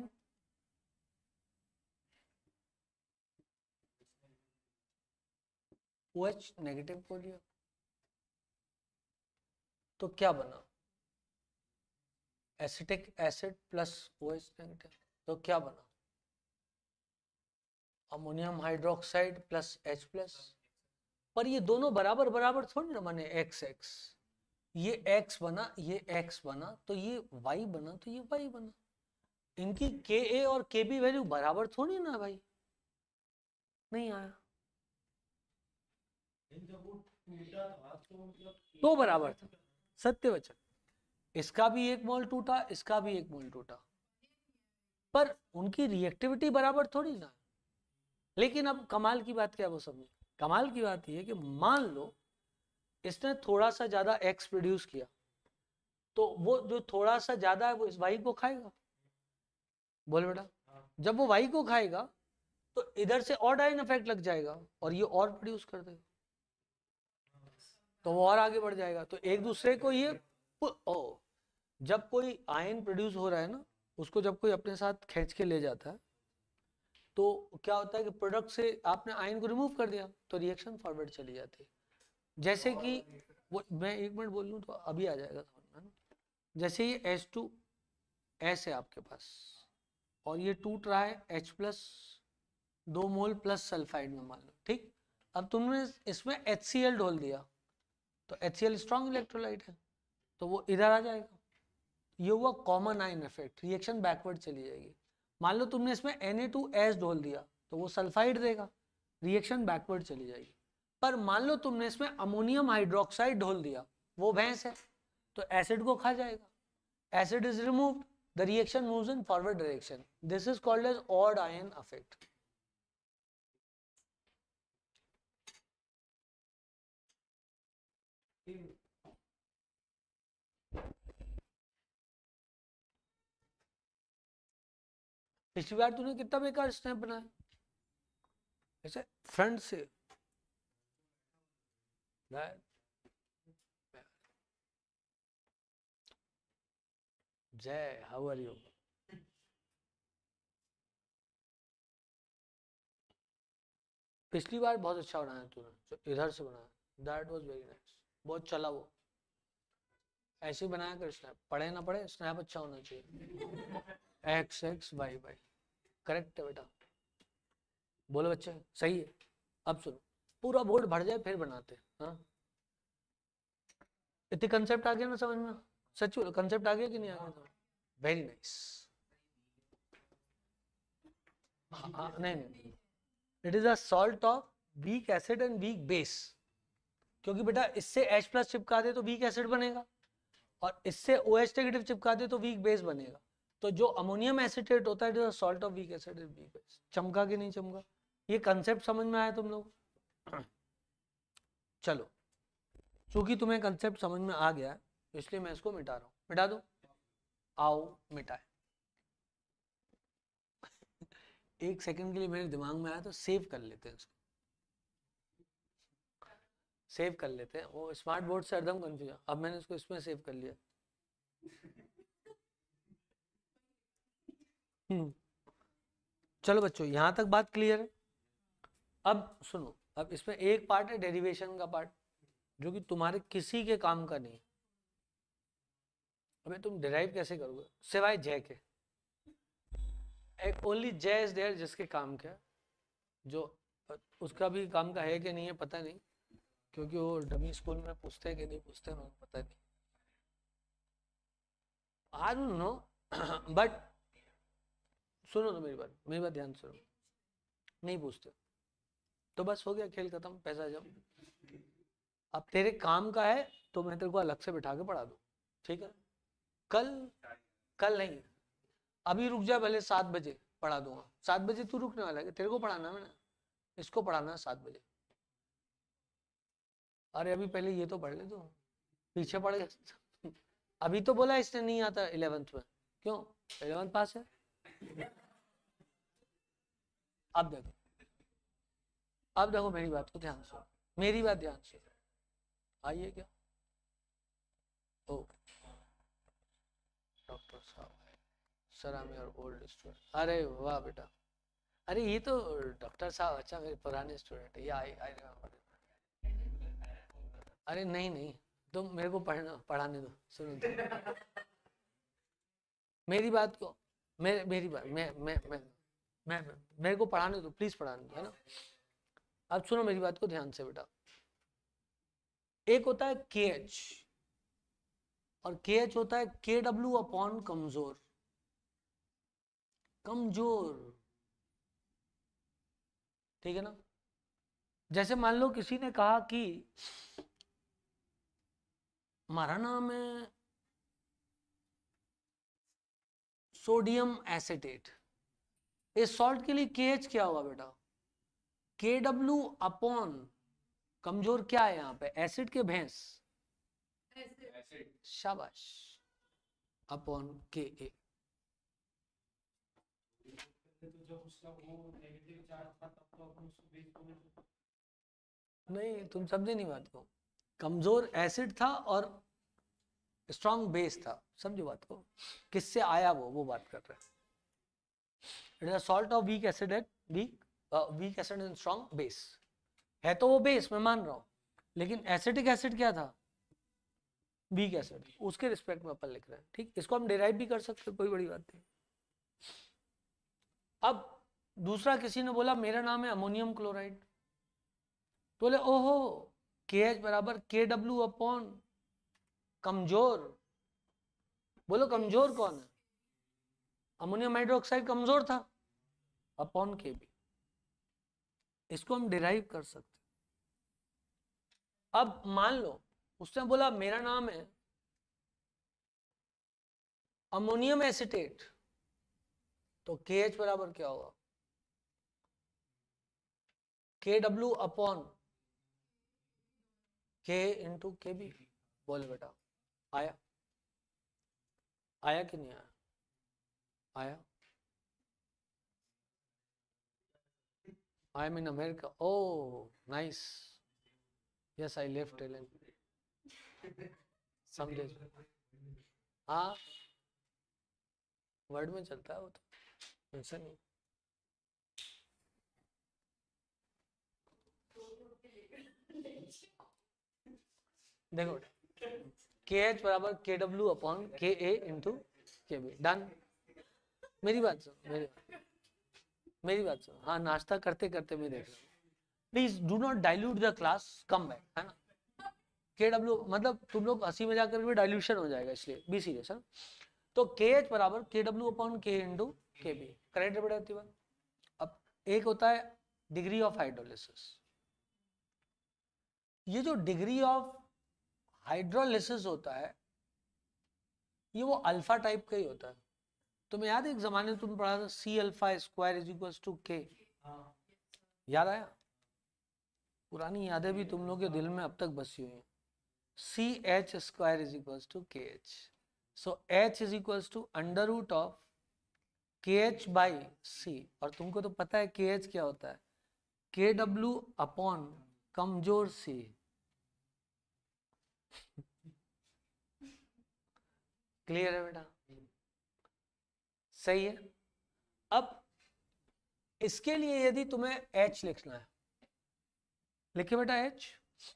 Speaker 1: OH नेगेटिव को लिया, तो क्या बना? Acetic acid plus OH negative, तो क्या बना? Ammonium hydroxide plus H+। पर ये दोनों बराबर बराबर थोड़ी ना बने, एक्स एक्स, ये x बना, ये x बना, तो ये y बना, तो ये y बना। इनकी Ka और Kb वैल्यू बराबर थोड़ी ना भाई, नहीं आया तो बराबर था, सत्य वचन। इसका भी 1 मोल टूटा, इसका भी 1 मोल टूटा, पर उनकी रिएक्टिविटी बराबर थोड़ी ना। लेकिन अब कमाल की बात क्या, वो समझे, कमाल की बात ये है कि मान लो इसने थोड़ा सा ज्यादा एक्स प्रोड्यूस किया, तो वो जो थोड़ा सा ज्यादा है वो इस वाई को खाएगा, बोल बेटा। जब वो वाई को खाएगा तो इधर से और डाइन इफेक्ट लग जाएगा और ये और प्रोड्यूस कर देगा, तो वो और आगे बढ़ जाएगा, तो एक दूसरे को ये जब कोई आयन प्रोड्यूस हो रहा है ना, उसको जब कोई अपने साथ खींच के ले जाता है, तो क्या होता है कि प्रोडक्ट से आपने आयन को रिमूव कर दिया, तो रिएक्शन फॉरवर्ड चली जाती है। जैसे कि वो, मैं 1 मिनट बोल लूँ तो अभी आ जाएगा समझ में। जैसे ये H2S है आपके पास, और ये टूट रहा है H+ 2 मोल प्लस सल्फाइड में, मान लो, ठीक। अब तुमने इसमें HCl ढोल दिया, तो HCl स्ट्रॉन्ग इलेक्ट्रोलाइट है, तो वो इधर आ जाएगा, ये हुआ common ion effect, reaction backward चली जाएगी। मान लो तुमने इसमें Na2S ढोल दिया, तो वो सल्फाइड देगा, रिएक्शन बैकवर्ड चली जाएगी। पर मान लो तुमने इसमें अमोनियम हाइड्रोक्साइड ढोल दिया, वो भैंस है, तो एसिड को खा जाएगा, acid is removed, the reaction moves in forward direction, this is called as odd ion effect. पिछली बार तूने कितना बेकार स्नैप बनाया, ऐसे फ्रंट से। जय, हाउ आर यू? पिछली बार बहुत अच्छा बनाया तूने, जो इधर से बनाया, दैट वाज वेरी नाइस, बहुत चला वो। ऐसे ही बनाया कर स्नैप, पढ़े ना पढ़े स्नैप अच्छा होना चाहिए। X X Y Y, correct है बेटा, बोलो बच्चे सही है। अब सुनो, पूरा बोर्ड भर जाए फिर बनाते। हाँ, इतने कंसेप्ट आ गया ना समझ में? सच बोलो, कंसेप्ट आ गया कि नहीं आ गया? Very nice. हाँ नहीं नहीं, it is a salt of weak acid and weak base, क्योंकि बेटा इससे H प्लस चिपका दे तो वीक एसिड बनेगा, और इससे OH नेगेटिव चिपका दे तो वीक बेस बनेगा। तो जो अमोनियम एसिटेट होता है salt of weak acid and weak base. चमका कि नहीं चमका? ये कंसेप्ट समझ में आया तुम लोग? चलो, चूंकि तुम्हें कंसेप्ट समझ में आ गया इसलिए मैं इसको मिटा रहा हूँ। मिटा दो, आओ मिटाए। एक सेकंड के लिए मेरे दिमाग में आया तो सेव कर लेते हैं इसको, सेव कर लेते हैं। वो स्मार्ट बोर्ड से एकदम कंफ्यूजन, अब मैंने इसको इसमें सेव कर लिया। चलो बच्चों, यहां तक बात क्लियर है। अब सुनो, अब इसमें एक पार्ट है डेरिवेशन का पार्ट, जो कि तुम्हारे किसी के काम का नहीं। अबे तुम डिराइव कैसे करोगे सिवाय जय के? एक ओनली जय इज देयर जिसके काम का, जो उसका भी काम का है कि नहीं है पता नहीं, क्योंकि वो डमी स्कूल में पूछते हैं कि नहीं पूछते हैं पता नहीं, आई डोंट नो। बट सुनो तो मेरी बात ध्यान सुनो, नहीं पूछते तो बस हो गया, खेल खत्म, पैसा जम। अब तेरे काम का है तो मैं तेरे को अलग से बिठा के पढ़ा दूँ, ठीक है? कल, कल नहीं, अभी रुक जा, भले 7 बजे पढ़ा दूंगा। 7 बजे तू रुकने वाला है? तेरे को पढ़ाना है, मैंने इसको पढ़ाना है 7 बजे। अरे अभी पहले ये तो पढ़ ले तू, पीछे पड़ गया। अभी तो बोला इसने नहीं आता 11th में, क्यों? 11th पास है। अब देखो, अब देखो मेरी बात को ध्यान से, मेरी बात ध्यान से। आइए क्या? ओ डॉक्टर साहब, sir I am your old student. अरे वाह बेटा, अरे ये तो डॉक्टर साहब अच्छा मेरे पुराने स्टूडेंट है, ये आई रिमेम्बर। अरे नहीं नहीं, तुम मेरे को पढ़ाने दो, सुनो तो। मेरी बात को, मेरी बात, मैं मेरे को पढ़ाने दो, प्लीज पढ़ाने दो, है ना? अब सुनो मेरी बात को ध्यान से बेटा। एक होता है KH, और KH होता है KW अपॉन कमजोर। कमजोर, ठीक है ना? जैसे मान लो किसी ने कहा कि हमारा नाम है सोडियम एसिटेट, इस सॉल्ट के लिए KH क्या हुआ बेटा? KW अपॉन कमजोर क्या है यहाँ पे, एसिड के भैंस? शाबाश, अपॉन KA। नहीं तुम समझे नहीं बात को, कमजोर एसिड था और स्ट्रॉन्ग बेस था, समझो बात को, किससे आया वो बात कर रहे हैं। It is a salt of weak acid and weak acid and strong base. है तो वो बेस, मैं मान रहा हूं, लेकिन एसिडिक एसिड क्या था? वीक एसिड, उसके रिस्पेक्ट में अपन लिख रहे हैं, ठीक? इसको हम डिराइव भी कर सकते हैं, कोई बड़ी बात नहीं। अब दूसरा किसी ने बोला मेरा नाम है अमोनियम क्लोराइड, तो बोले ओहो KH बराबर KW अपॉन कमजोर। बोलो कमजोर कौन है? अमोनियम हाइड्रोक्साइड कमजोर था, अपॉन KB। इसको हम डिराइव कर सकते। अब मान लो उसने बोला मेरा नाम है अमोनियम एसिटेट, तो KH बराबर क्या होगा? KW upon K into KB। बोले बेटा, आया? आया कि नहीं आया? आया। I am in America, oh nice, yes I live telling some days, हाँ वर्ड में चलता है वो तो, ऐसा नहीं। देखो के एच बराबर K W upon K A into K B, done. मेरी बात सुन, मेरी बात सुन, हाँ नाश्ता करते करते मैं देख रहा हूँ। Please do not dilute the class, come back, है ना। के डब्ल्यू मतलब तुम लोग हंसी मजाक करके डाइल्यूशन हो जाएगा, इसलिए बी सीरियस है। तो के एच बराबर K W upon K into K B, correct है बेटा। अब एक होता है डिग्री ऑफ हाइड्रोलिसिस, ये जो डिग्री ऑफ हाइड्रोलिसिस होता है ये वो अल्फा टाइप का ही होता है। तुम्हें याद है एक जमाने में तुम पढ़ा था C alpha square is equal to K, याद आया? पुरानी यादें भी तुम लोग के दिल में अब तक बसी हुई हैं। C H square is equal to K H, so H is equal to under root of K H by C, और तुमको तो पता है के एच क्या होता है, के डब्ल्यू अपॉन कमजोर सी। क्लियर है बेटा? सही है। अब इसके लिए यदि तुम्हें H लिखना है, लिखे बेटा H।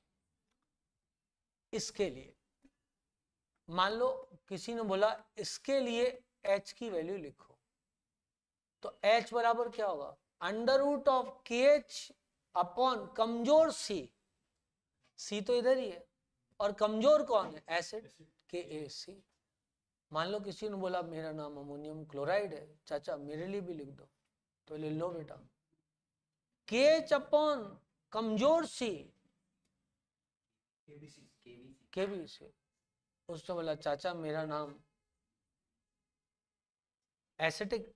Speaker 1: इसके लिए मान लो किसी ने बोला इसके लिए H की वैल्यू लिखो, तो H बराबर क्या होगा, under root of K H upon कमजोर सी। सी तो इधर ही है और कमजोर कौन है, एसिड, के ए सी। मान लो किसी ने बोला मेरा नाम अमोनियम क्लोराइड है, चाचा मेरे लिए भी लिख दो, तो ले लो बेटा, के एच अपॉन कमजोर सी के बी सी। उसने बोला चाचा मेरा नाम एसिटिक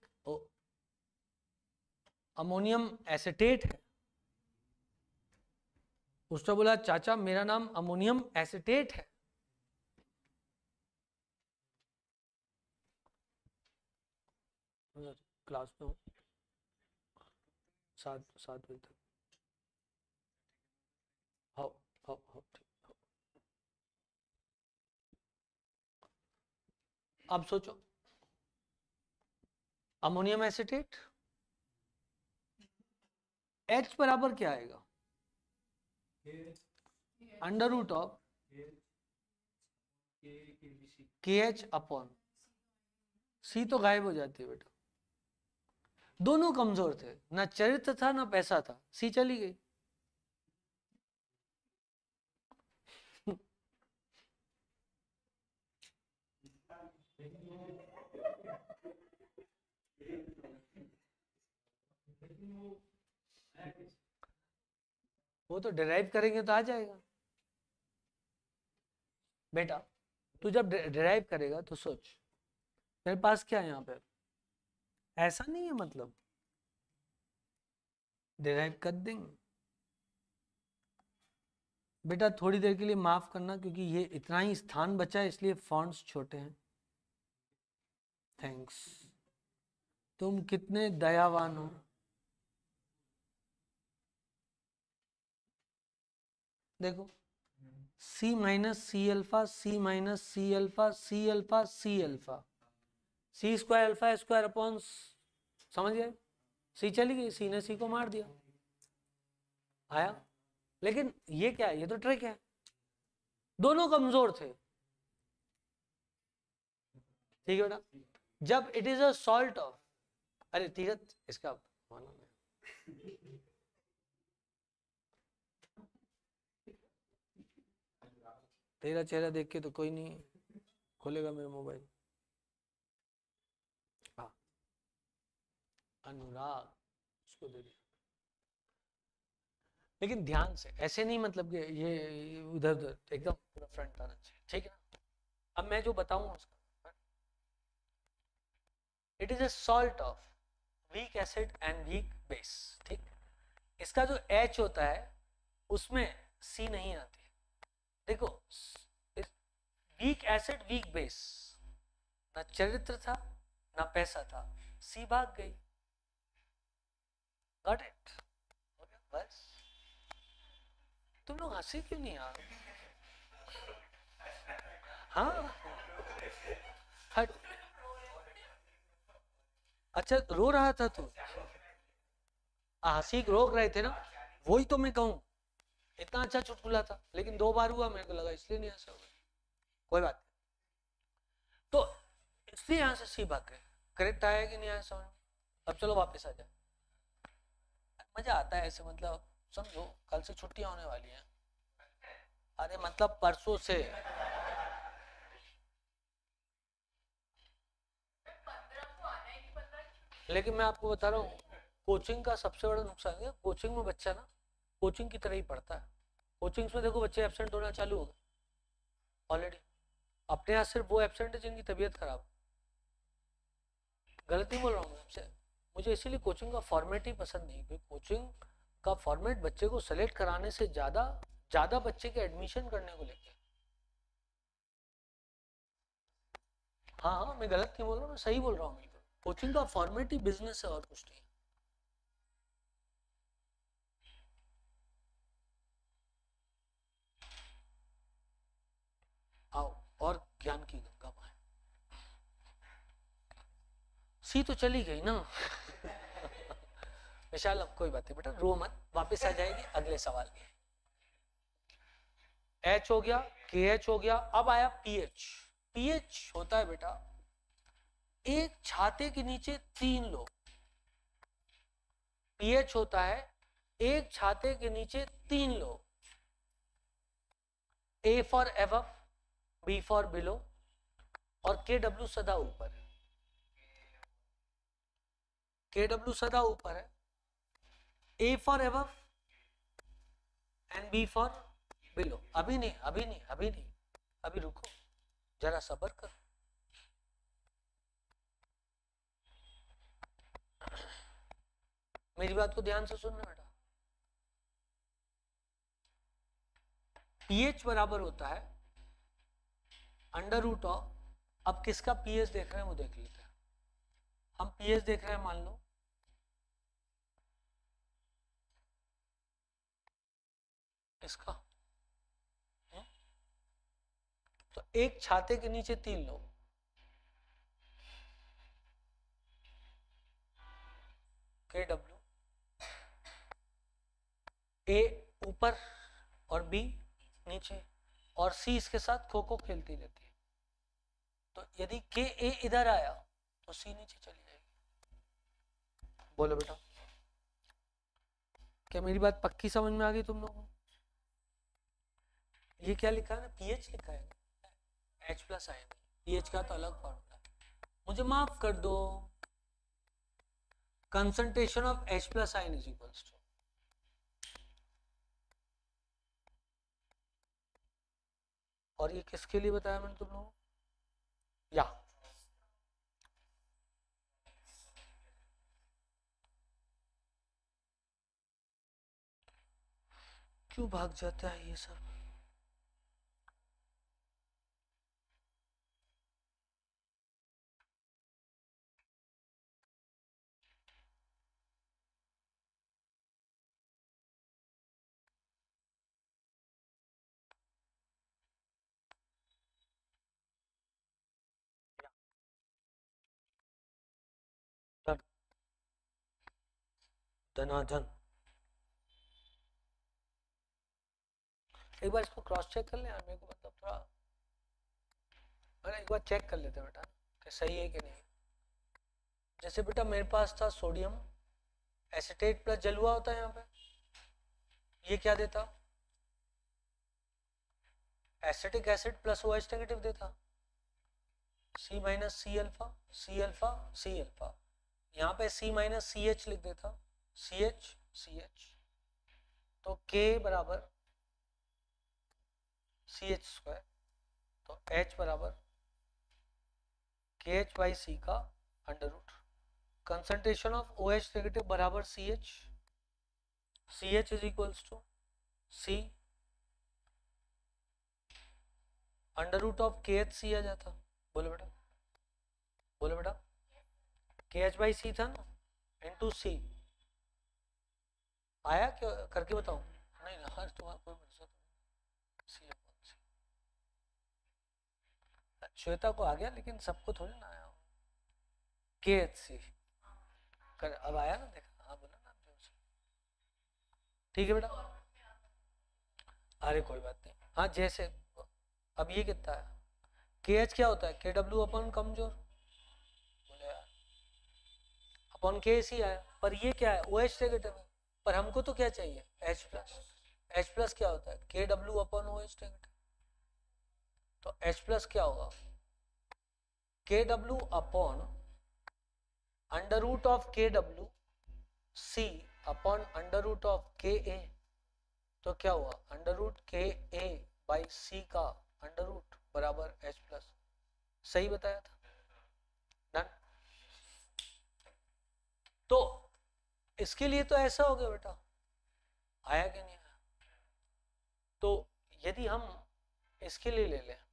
Speaker 1: अमोनियम एसिटेट है। उसने बोला चाचा मेरा नाम अमोनियम एसिटेट है। क्लास में हूँ 7 बजे तक। हाँ ठीक। अब सोचो अमोनियम एसिटेट H बराबर क्या आएगा, under root of K H upon C, तो गायब हो जाती है बेटा। दोनों कमजोर थे, ना चरित्र था ना पैसा था, सी चली गई। वो तो डिराइव करेंगे तो आ जाएगा बेटा। तू जब डिराइव करेगा तो सोच मेरे पास क्या है यहाँ पे, ऐसा नहीं है मतलब डिराइव कर देंगे बेटा। थोड़ी देर के लिए माफ करना क्योंकि ये इतना ही स्थान बचा है इसलिए फॉन्ट्स छोटे हैं। थैंक्स, तुम कितने दयावान हो। देखो C minus C alpha, C minus C alpha, C alpha, C alpha, C square alpha square upon, समझ गए? सी चली गई, सी ने सी को मार दिया, आया। लेकिन ये क्या है, ये तो ट्रिक है, दोनों कमजोर थे। ठीक है बेटा, जब it is a salt of, अरे तीरथ इसका माना नहीं। तेरा चेहरा देख के तो कोई नहीं खोलेगा मेरा मोबाइल। हाँ अनुराग, उसको दे दिया। लेकिन ध्यान से, ऐसे नहीं मतलब कि ये उधर उधर एकदम पूरा फ्रंट आना चाहिए, ठीक है ना। अब मैं जो बताऊंगा उसका, it is a salt of weak acid and weak base, ठीक। इसका जो H होता है उसमें C नहीं आती। देखो वीक एसिड वीक बेस, ना चरित्र था ना पैसा था, C भाग गई। Got it? बस तुम लोग हंसे क्यों नहीं यार? हाँ हट। अच्छा रो रहा था तू? हंसी रोक रहे थे ना, वही तो मैं कहूँ। इतना अच्छा चुटकुला था लेकिन 2 बार हुआ, मेरे को लगा इसलिए नहीं हंसा होगा। कोई बात नहीं। तो इसलिए यहाँ से सी भाग गए। करेक्ट आया कि नहीं आया समझ में? अब चलो वापस आ जाए। मजा आता है ऐसे, मतलब समझो कल से छुट्टियां होने वाली हैं। अरे मतलब परसों से। लेकिन मैं आपको बता रहा हूँ, कोचिंग का सबसे बड़ा नुकसान है, कोचिंग में बच्चा ना कोचिंग की तरह ही पढ़ता है। कोचिंग्स में देखो बच्चे एब्सेंट होना चालू हो गए ऑलरेडी। अपने यहाँ सिर्फ वो एब्सेंट है जिनकी तबीयत खराब। गलती बोल रहा हूँ मैं आपसे। मुझे इसीलिए कोचिंग का फॉर्मेट ही पसंद नहीं, क्योंकि कोचिंग का फॉर्मेट बच्चे को सेलेक्ट कराने से ज्यादा ज्यादा बच्चे के एडमिशन करने को लेके। हाँ हाँ, मैं गलत नहीं बोल रहा हूँ, मैं सही बोल रहा हूँ बिल्कुल। कोचिंग का फॉर्मेट ही बिजनेस है और कुछ नहीं। आओ और ज्ञान की गंगा माए। सी तो चली गई ना। विशाल अब कोई बात नहीं बेटा, रो मत, वापस आ जाएगी अगले सवाल में। एच हो गया, के एच हो गया, अब आया पीएच। पीएच होता है बेटा, एक छाते के नीचे 3 लोग। पीएच होता है एक छाते के नीचे 3 लोग। A for above, B for below, और के डब्ल्यू सदा ऊपर है। के डब्ल्यू सदा ऊपर है, A for above and B for below. अभी नहीं अभी नहीं अभी नहीं, अभी रुको, जरा सब्र करो। मेरी बात को ध्यान से सुनना बेटा। पीएच बराबर होता है अंडर रूट ऑफ, अब किसका पीएच देख रहे हैं वो देख लेते हैं। हम पीएच देख रहे हैं, मान लो इसका। तो एक छाते के नीचे 3 लोग, के डब्ल्यू, ए ऊपर और बी नीचे, और सी इसके साथ खो खो खेलती रहती है। तो यदि के ए इधर आया तो सी नीचे चली जाएगी। बोलो बेटा, क्या मेरी बात पक्की समझ में आ गई तुम लोगों को? ये क्या लिखा है ना, पीएच लिखा है, एच प्लस आई। पीएच का तो अलग फॉर्मूला है, मुझे माफ कर दो। Concentration of H plus ion is equals to, और ये किसके लिए बताया मैंने तुम लोगों को? या क्यों भाग जाता है ये सब? धन, धनाधन। एक बार इसको क्रॉस चेक कर ले यार, मेरे को मतलब थोड़ा, अरे एक बार चेक कर लेते हैं बेटा कि सही है कि नहीं। जैसे बेटा मेरे पास था सोडियम एसिटेट प्लस जल हुआ होता है यहाँ पे, ये क्या देता? Acetic acid plus O H negative देता, C minus C alpha, C alpha, C alpha. यहाँ पे सी माइनस सी एच लिख देता, सी एच सी एच। तो के बराबर सी एच स्क्वायर, तो एच बराबर के एच बाई सी का under root. Concentration of O H negative बराबर C H, C H is equals to C under root of K H C आ जाता। बोलो बेटा, बोलो बेटा, के एच बाई सी था ना, इंटू सी। आया क्या करके बताओ? नहीं ना, हर तुम्हारा कोई भरोसा सी अपॉन सी। श्वेता को आ गया लेकिन सबको थोड़ी ना आया। के एच सी कर, अब आया ना, देखा? हाँ बोला ना जोर से। ठीक है बेटा, अरे कोई बात नहीं। हाँ जैसे अब ये कितना है, के एच क्या होता है, के डब्ल्यू अपन कमजोर, बोले यार अपन के सी आया, पर ये क्या है, ओ एच नेगेटिव है। पर हमको तो क्या चाहिए, एच प्लस। एच प्लस क्या होता है, K W upon O H negative. तो एच प्लस क्या होगा, K W upon under root of K W C upon under root of K A. तो क्या हुआ, अंडर रूट के ए बाई सी का अंडर रूट बराबर एच प्लस। सही बताया था, डन। तो इसके लिए तो ऐसा हो गया बेटा, आया कि नहीं आया? तो यदि हम इसके लिए ले लें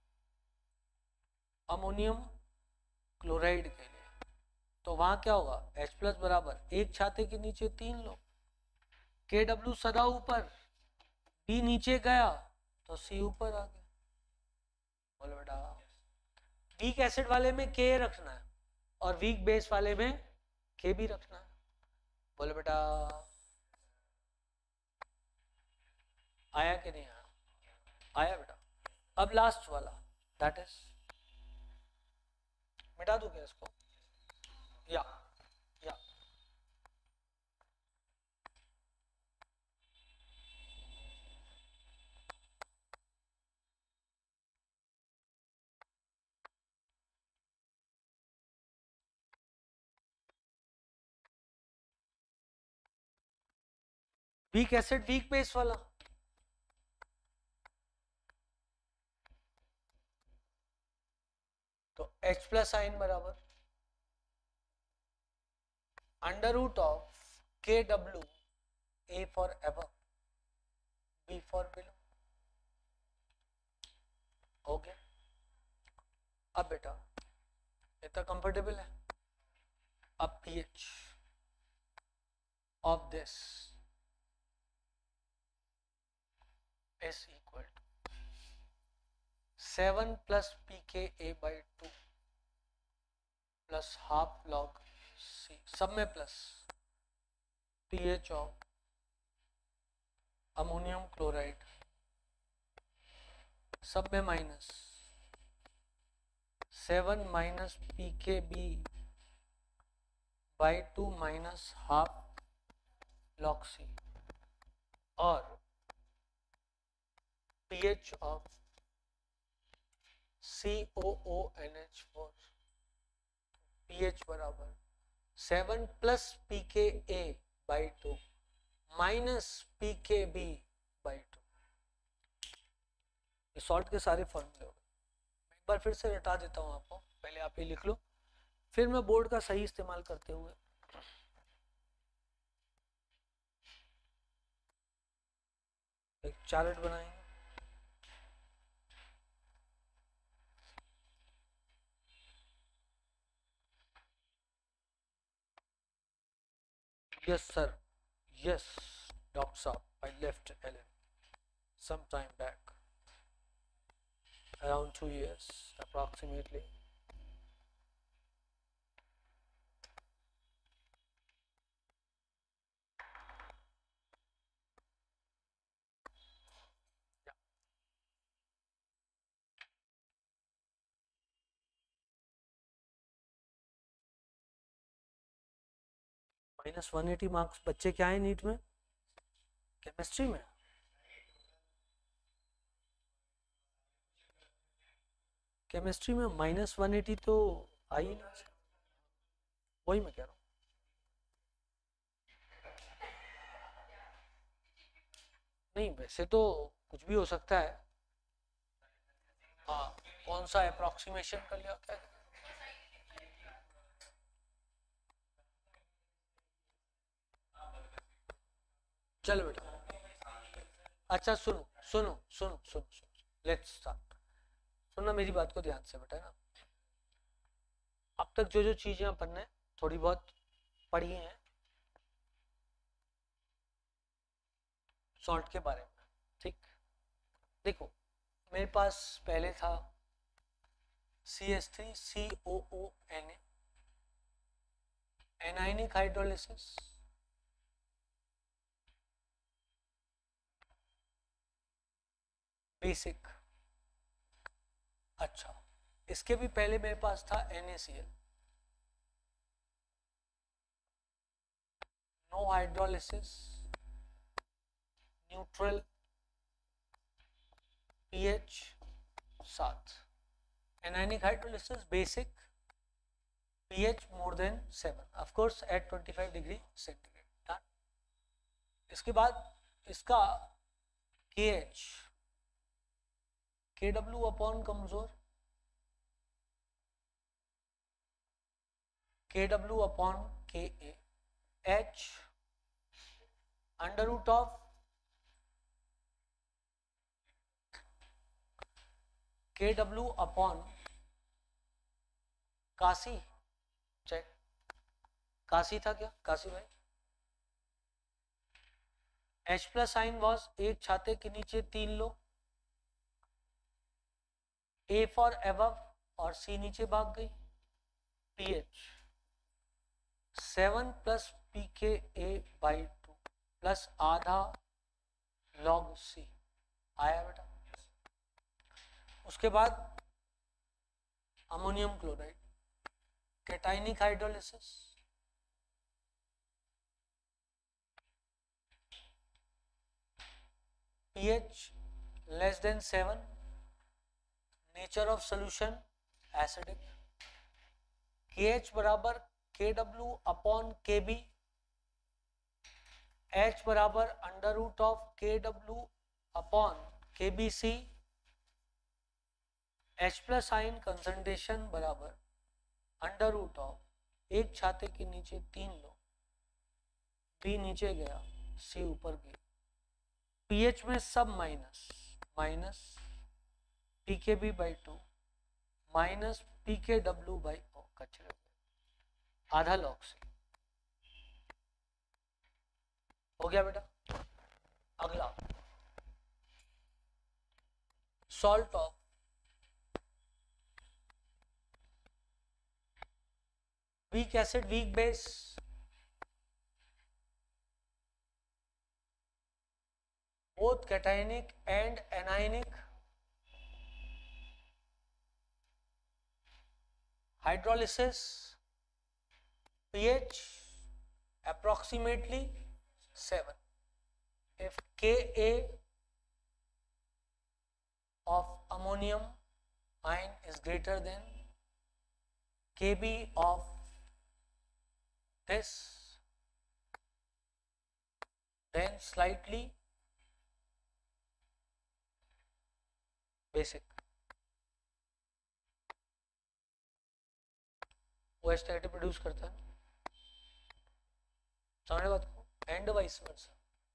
Speaker 1: अमोनियम क्लोराइड के लिए, तो वहां क्या होगा, H प्लस बराबर एक छाते के नीचे 3 लोग, के डब्ल्यू सदा ऊपर, बी नीचे गया तो सी ऊपर आ गया। बोलो बेटा, वीक एसिड वाले में के रखना है और वीक बेस वाले में के भी रखना है। बोलो बेटा, आया कि नहीं आया? आया बेटा। अब लास्ट वाला, दैट इज, मिटा दूं क्या इसको, या वीक एसिड वीक बेस वाला, तो H प्लस आइन बराबर under root of K W, A for ever, B for below. हो गया। अब बेटा इतना कंफर्टेबल है, अब pH of this is equal to 7 plus P K A by 2 plus half log C, सब में plus, pH of ammonium chloride, सब में minus, 7 minus P K B by 2 minus half log C, और pH of COONH4, pH बराबर 7 plus P K A by 2 minus P K B by 2। Salt के सारे फॉर्मूले हो गए। एक बार फिर से रटा देता हूं आपको, पहले आप ये लिख लो, फिर मैं बोर्ड का सही इस्तेमाल करते हुए एक चार्ट बनाएंगे। Yes sir, yes Dr. Saab, I left Ellen some time back, around 2 years approximately. -180 marks बच्चे क्या है नीट में, केमिस्ट्री में। केमिस्ट्री में -180 तो आ ही नहीं, वही मैं कह रहा हूँ। नहीं वैसे तो कुछ भी हो सकता है। हाँ, कौन सा अप्रोक्सीमेशन कर लिया क्या? चलो बेटा, अच्छा सुनो सुनो सुनो सुनो सुनो, लेट्स स्टार्ट। सुनना मेरी बात को ध्यान से बेटा ना, अब तक जो जो चीजें अपन ने थोड़ी बहुत पढ़ी हैं, सॉल्ट के बारे में। ठीक, देखो मेरे पास पहले था CH3COONA, एनायनिक हाइड्रोलिसिस, बेसिक। अच्छा, इसके भी पहले मेरे पास था NaCl, no hydrolysis, neutral, pH 7, anionic hydrolysis, basic, pH more than 7, of course at 25 degree centigrade. Done. इसके बाद इसका KH, KW अपॉन कमजोर, KW upon KA, H under root of KW upon काशी, चेक, काशी था क्या, काशी भाई, H प्लस साइन वॉज एक छाते के नीचे 3 लो, A फॉर एबव और C नीचे भाग गई, pH 7 plus pKa by 2 plus आधा log C आया बेटा। उसके बाद ammonium chloride, cationic hydrolysis, pH less than 7, nature of solution acidic, KH बराबर KW अपॉन KB, H बराबर under root of KW upon KBC, H plus ion concentration बराबर अंडर रूट ऑफ एक छाते के नीचे 3 लो, B नीचे गया, C ऊपर गई, pH में सब minus, minus pKb by 2 minus pKw by ओ, कचरे आधा लॉग से हो गया बेटा। अगला salt of weak acid, weak base, both cationic and anionic, hydrolysis, pH approximately 7, if Ka of ammonium ion is greater than Kb of this, then slightly basic, OH negative produce करता है, समझने बात को, एंड वाइस वर्सा।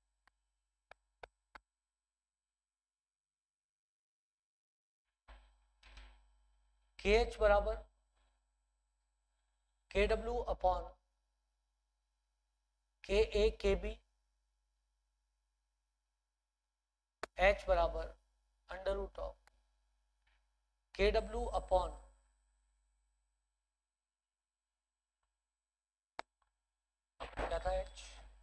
Speaker 1: KH बराबर KW upon KA KB, H बराबर under root of KW upon क्या था H,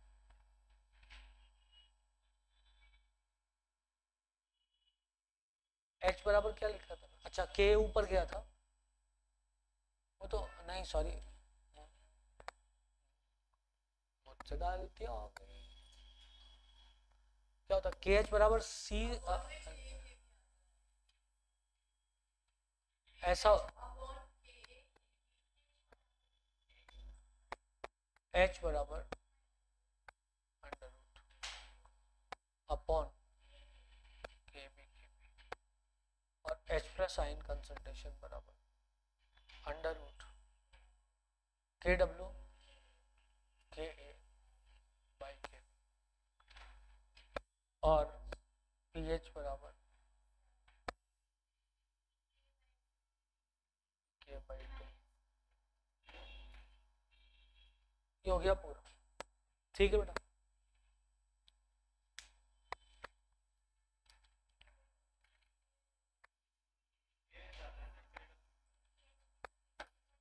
Speaker 1: H बराबर क्या लिखा था, अच्छा K ऊपर गया था वो तो नहीं, सॉरी मुझसे गलती हो गई, क्या होता KH बराबर C, ऐसा H बराबर अंडर रूट अपॉन KB और H प्लस आयन कंसंट्रेशन बराबर under root KW KA by KB और pH बराबर K बाई 2, ये हो गया पूरा। ठीक है बेटा,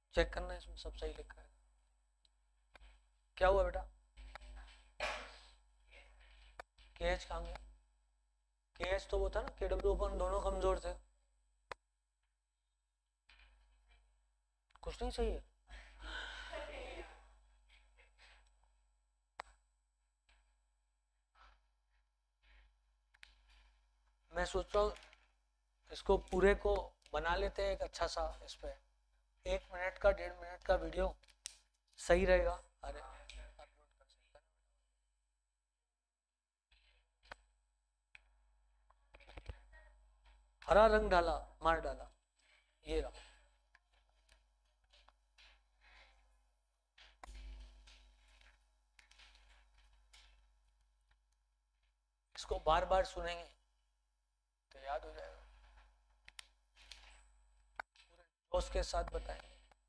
Speaker 1: चेक करना है, इसमें सब सही लिखा है। क्या हुआ बेटा? KH कहाँ गया? KH तो वो था ना, KW अपन दोनों कमजोर थे। कुछ नहीं सही है। मैं सोच रहा हूँ इसको पूरे को बना लेते हैं एक अच्छा सा, इस पे 1 मिनट का 1.5 मिनट का वीडियो सही रहेगा। अरे अपलोड कर सकता है। हरा रंग डाला, मार डाला, ये रहा। इसको बार बार सुनेंगे तो याद हो जाएगा, पूरे जोश के साथ बताएंगे।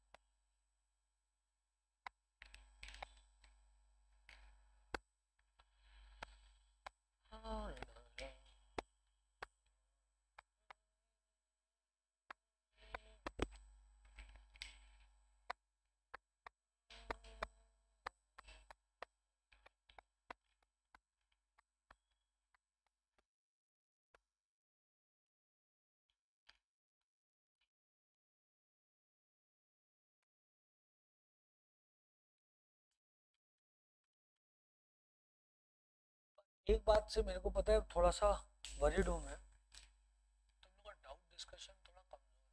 Speaker 1: एक बात से मेरे को पता है, थोड़ा सा वरीड हूं मैं, तुम लोग का डाउट डिस्कशन थोड़ा कमजोर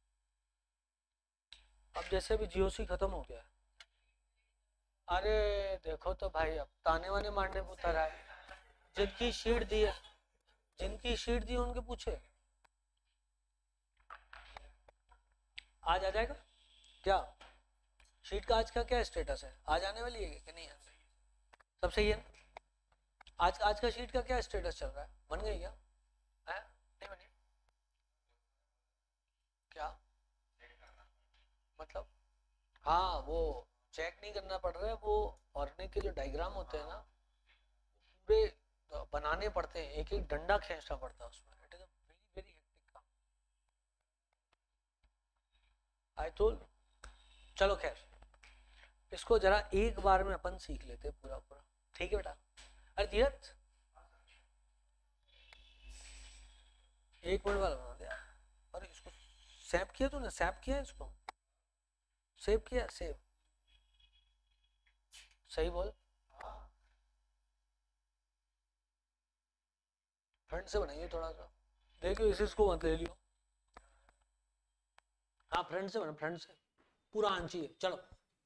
Speaker 1: है। अब जैसे अभी GOC खत्म हो गया है, अरे देखो तो भाई अब ताने वाने मारने को उतर है। जिनकी शीट दी है, जिनकी शीट दी है उनके पूछे, आज आ जाएगा क्या? शीट का आज का क्या स्टेटस है? आज आने वाली है कि नहीं? सब सही है। आज आज का शीट का क्या स्टेटस चल रहा है? बन गई क्या है? नहीं बनी क्या मतलब? हाँ वो चेक नहीं करना पड़ रहा है, वो ऑर्गेनिक के जो डायग्राम होते हैं ना, पूरे बनाने पड़ते हैं, एक एक डंडा खींचना पड़ता है उसमें। It is a very very hectic काम। I told. चलो खैर, इसको जरा एक बार में अपन सीख लेते हैं पूरा पूरा, ठीक है बेटा? अरे धीरज, 1 मिनट वाला बना दिया। अरे इसको सेव किया तूने? सेव किया इसको? सेव किया? सेव सही बोल। फ्रंट से बनाइए थोड़ा सा, देखियो इसको मत ले लियो। हाँ फ्रंट से बना, फ्रंट से पूरा आंची है। चलो,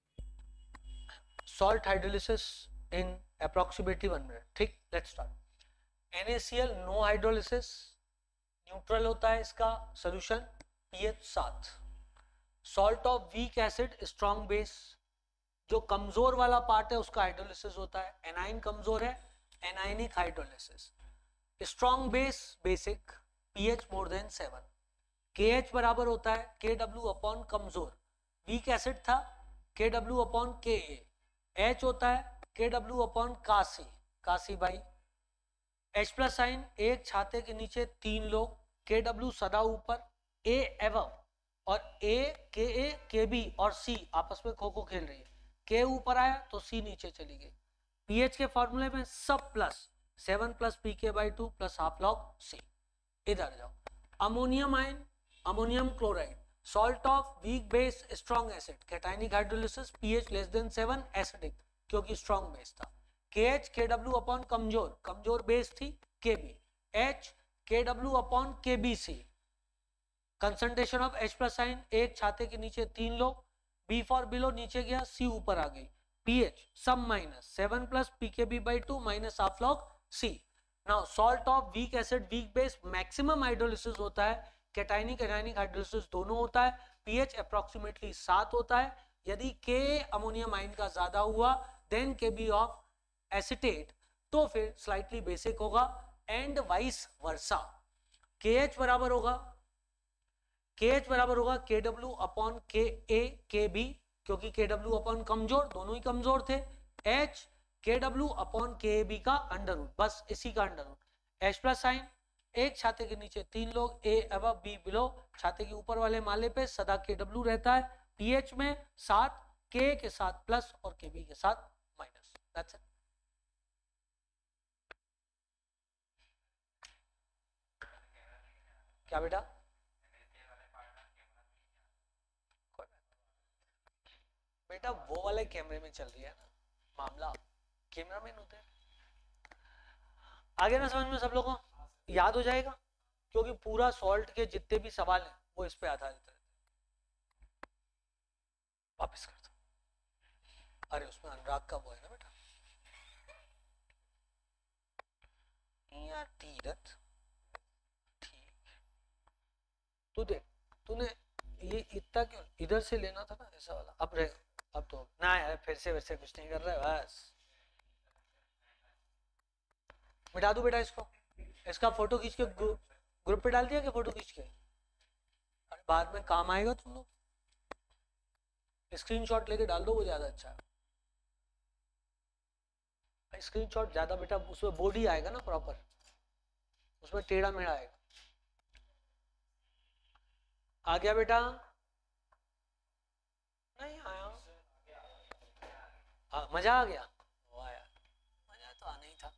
Speaker 1: salt hydrolysis in approximately 1 minute, ठीक? Let's start. NaCl no hydrolysis, neutral होता है इसका solution, pH 7। Salt of weak acid strong base, जो कमजोर वाला पार्ट है उसका हाइड्रोलिसिस होता है। एनाइन कमजोर है, anionic hydrolysis. Strong base basic, pH more than 7। KH बराबर होता है KW अपॉन कमजोर, वीक एसिड था KW अपॉन Ka। H होता है KW अपॉन कासी, कासी भाई। H प्लस साइन, एक छाते के नीचे 3 लोग, KW सदा ऊपर, A एवव, और A, KA, KB और C आपस में खो खो खेल रही है। K ऊपर आया तो C नीचे चली गई। pH के फॉर्मूले में सब plus, 7 plus pK/2 plus half log C। इधर जाओ, ammonium ion, ammonium chloride, salt of weak base strong acid, cationic hydrolysis, pH less than 7 acidic, क्योंकि स्ट्रॉन्ग बेस था। KH KW अपॉन कमजोर, कमजोर बेस थी KB। H KW upon KBC, concentration of H plus sign, एक छाते के नीचे 3 लोग, B फॉर बिलो नीचे गया, C ऊपर आ गई। pH सब minus, 7 plus pKb/2 minus half log C। Now salt of weak acid weak base maximum hydrolysis होता है, कैटायनिक एनायनिक हाइड्रोलिसिस दोनों होता है, pH अप्रोक्सीमेटली 7 होता है। यदि Ka अमोनियम आयन का ज्यादा हुआ देन Kb ऑफ एसिटेट, तो फिर स्लाइटली बेसिक होगा, एंड वाइस वर्सा। KH बराबर होगा, KH बराबर होगा KW अपॉन KA KB, क्योंकि KW अपॉन कमजोर, दोनों ही कमजोर थे। H KW अपॉन KB का अंडर रूट, बस इसी का under root. H plus sign, एक छाते के नीचे 3 लोग, A अबव B बिलो, छाते के ऊपर वाले माले पे सदा KW रहता है, पीएच में साथ, के के साथ प्लस और केबी के साथ माइनस, दैट्स इट। क्या बेटा? बेटा वो वाले कैमरे में चल रही है ना मामला, कैमरा मैन होते हैं। आगे ना समझ में सब लोगों को याद हो जाएगा, क्योंकि पूरा सॉल्ट के जितने भी सवाल हैं वो इस पे आधारित रहते हैं। वापस कर दो। अरे उसमें अनुराग का वो है ना बेटा, यार तीरथ, ठीक। तू देख, तूने ये इतना क्यों इधर से लेना था ना ऐसा वाला, अब रहे, अब तो ना यार फिर से वैसे कुछ नहीं कर रहा है, बस मिटा दू बेटा इसको, इसका फोटो खींच के ग्रुप पे डाल दिया कि फोटो खींच के, अरे बाद में काम आएगा तुम लोग, स्क्रीनशॉट लेके डाल दो, वो ज्यादा अच्छा है। स्क्रीनशॉट ज्यादा बेटा, उसमें बॉडी आएगा ना प्रॉपर, उसमें टेढ़ा मेढ़ा आएगा। आ गया बेटा? नहीं आया? हाँ मजा आ गया, वाह यार मजा तो आना ही था।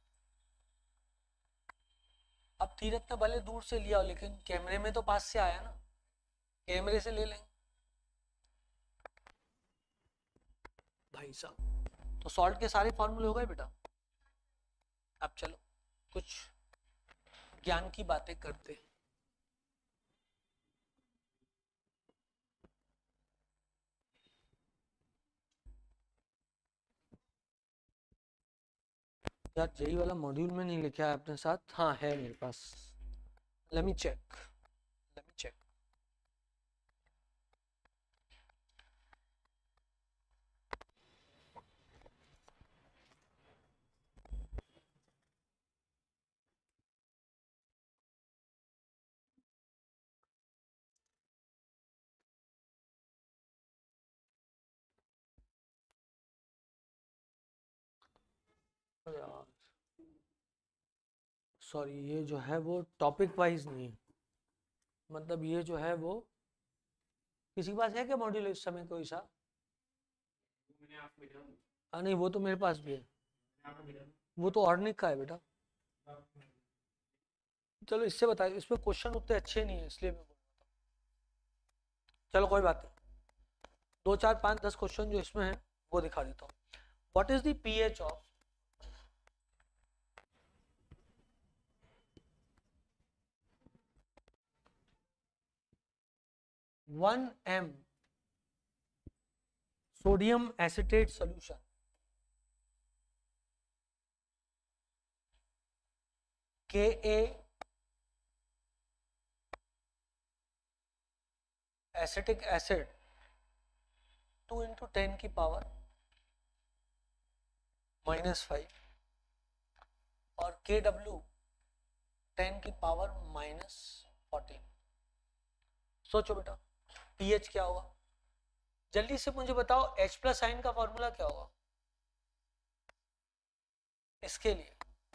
Speaker 1: अब तीरथ ने भले दूर से लिया लेकिन कैमरे में तो पास से आया ना, कैमरे से ले लेंगे भाई साहब। तो सॉल्ट के सारे फॉर्मूले हो गए बेटा। अब चलो कुछ ज्ञान की बातें करते हैं। यार जेई वाला मॉड्यूल में नहीं लिखा है अपने साथ, हाँ है मेरे पास, let me check, let me check. यार सॉरी, ये जो है वो टॉपिक वाइज नहीं है, मतलब ये जो है वो, किसी के पास है क्या मॉड्यूल इस समय कोई सा? हाँ नहीं वो तो मेरे पास भी है, वो तो ऑर्निक का है बेटा। चलो इससे बताइए, इसमें क्वेश्चन उतने अच्छे नहीं है इसलिए मैं बोल रहा था। चलो कोई बात नहीं, 2 4 5 10 क्वेश्चन जो इसमें है वो दिखा देता हूँ। What is the pH of 1 m sodium acetate solution? Ka acetic acid 2 × 10 की पावर -5 और Kw 10 की पावर -14। सोचो बेटा पीएच क्या होगा, जल्दी से मुझे बताओ। H+ आयन का फॉर्मूला क्या होगा इसके लिए?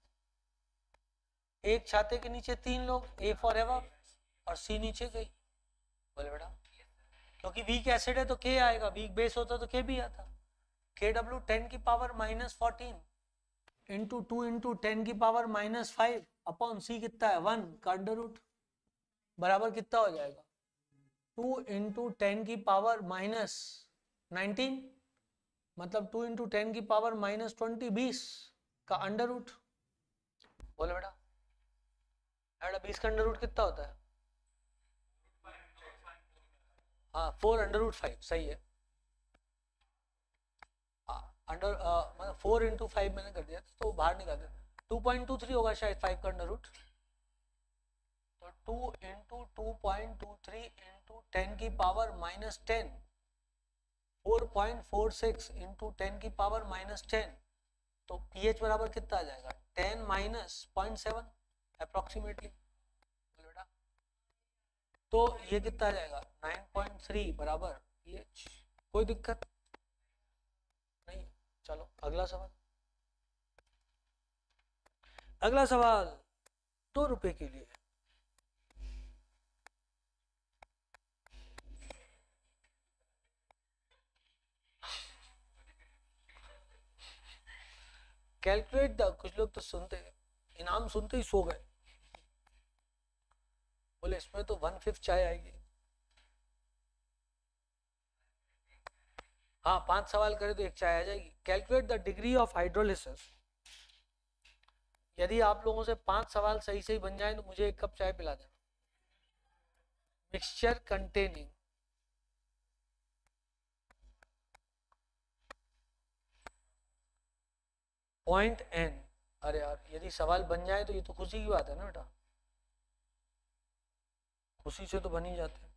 Speaker 1: एक छाते के नीचे 3 लोग, A फॉर एवर और C नीचे गई। बोले बेटा क्योंकि वीक एसिड है तो K आएगा, वीक बेस होता तो K भी आता। Kw 10 की पावर -14 इंटू 2 × 10 की पावर -5 अपॉन C कितना है 1 का अंडर रूट, बराबर कितना हो जाएगा 2 × 10 की पावर -19, मतलब 2 × 10 की पावर -20 20 का अंडर रूट। बोले बेटा बेटा 20 का अंडर रूट कितना होता है? हाँ 4√5 सही है। अंडर मतलब 4 × 5 मैंने कर दिया तो बाहर निकाल दिया, 2.23 होगा शायद 5 का अंडर रूट। तो 2 × 2.23 × 10 की पावर -10, 4.46 × 10 की पावर -10, तो pH बराबर कितना आ जाएगा 10 - 0.7 अप्रोक्सीमेटली। तो ये कितना आ जाएगा 9.3 बराबर pH। कोई दिक्कत नहीं। चलो अगला सवाल, अगला सवाल 2 रुपए के लिए। कैलकुलेट द, कुछ लोग तो सुनते इनाम सुनते ही सो गए, बोले इसमें तो 1/5 चाय आएगी। हाँ 5 सवाल करे तो 1 चाय आ जाएगी। Calculate the degree of hydrolysis, यदि आप लोगों से 5 सवाल सही सही बन जाए तो मुझे 1 कप चाय पिला देना। मिक्सचर कंटेनिंग पॉइंट एन, अरे यार यदि सवाल बन जाए तो ये तो खुशी की बात है ना बेटा, खुशी से तो बन ही जाते हैं।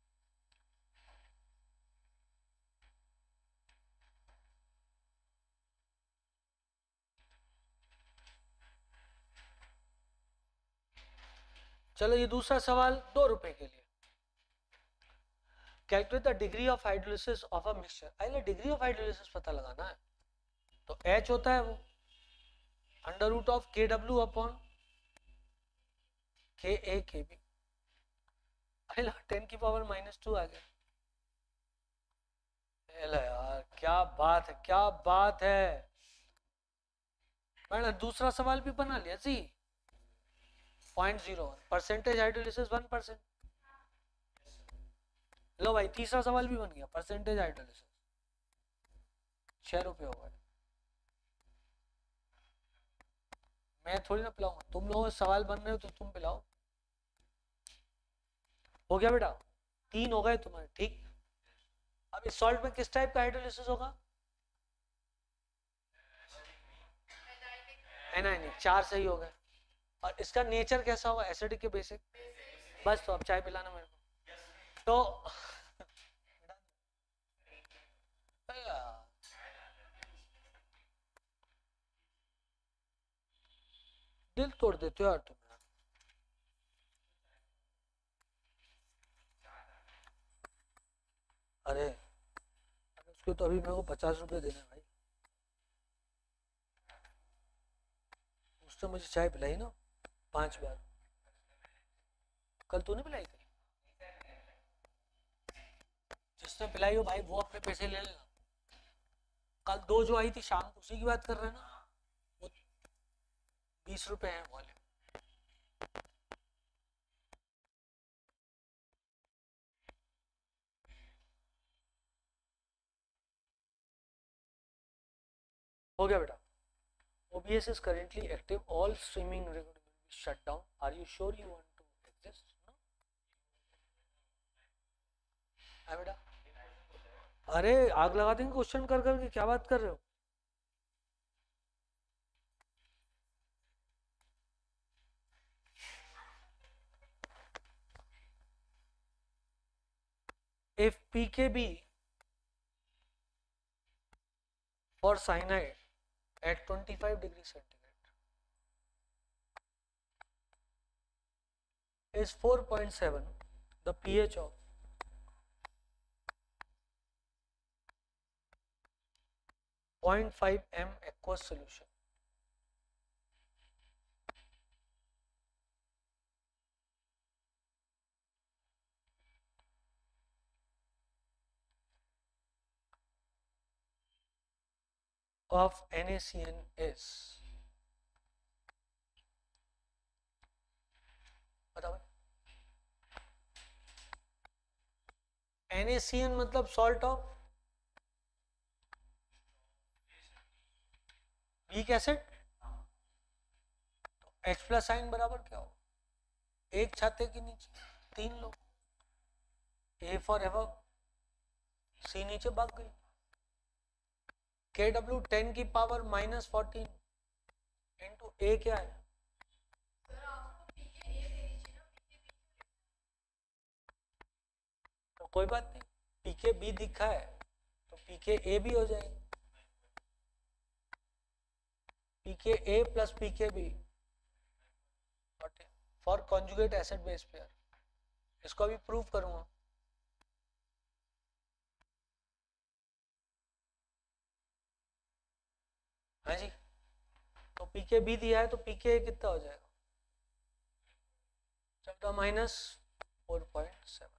Speaker 1: चलो ये दूसरा सवाल 2 रुपए के लिए। Calculate the degree of hydrolysis of a mixture, अरे डिग्री ऑफ हाइड्रोलिसिस पता लगाना है तो H होता है वो under root of KW upon KA KB। अरे 10 की पावर -2 आ गया। यार क्या बात है, क्या बात है मैंने दूसरा सवाल भी बना लिया जी। 0.01 परसेंटेज हाइड्रोलिसिस 1%। लो भाई तीसरा सवाल भी बन गया, परसेंटेज हाइड्रोलिसिस 6 रुपये हो गए। मैं थोड़ी ना पिलाऊंगा, तुम लोग सवाल बन रहे हो तो तुम पिलाओ। हो गया बेटा, 3 हो गए तुम्हारे, ठीक। अब इस सॉल्ट में किस टाइप का हाइड्रोलिसिस होगा? एनायनिक, 4 सही हो गए। और इसका नेचर कैसा होगा? एसिडिक के बेसिक। बस तो अब चाय पिलाना मेरे को तो दिल तोड़ देते हो यार तुम। अरे उसको तो अभी मेरे को 50 रुपए देना है भाई, उसने मुझे चाय पिलाई ना 5 बार। कल तूने पिलाई थी? जिसने पिलाई हो भाई वो अपने पैसे ले लेना। कल 2 जो आई थी शाम को उसी की बात कर रहे हैं ना, वो 20 रुपए हैं वाले। हो गया बेटा। OBS is currently active. All streaming record will be shut down. Are you sure you want to exist? No? है बेटा? अरे आग लगा देंगे क्वेश्चन कर करके, क्या बात कर रहे हो? If pKb for cyanide at 25 degrees centigrade is 4.7, the pH of .5 m aqueous solution of NaCN is, बताओ। NaCN मतलब सॉल्ट ऑफ वीक एसिड। तो H प्लस साइन बराबर क्या हो? एक छाते के नीचे 3 लोग, A फॉर एवर, C नीचे भाग गई। KW 10 की पावर -14 इंटू A क्या है? तो कोई बात नहीं, PKB दिखा है तो PKA भी हो जाएगी। PKA plus PKB for conjugate acid base pair. इसको अभी प्रूव करूंगा। हाँ जी, तो PKB दिया है तो PKA कितना हो जाएगा? चलता -4.7,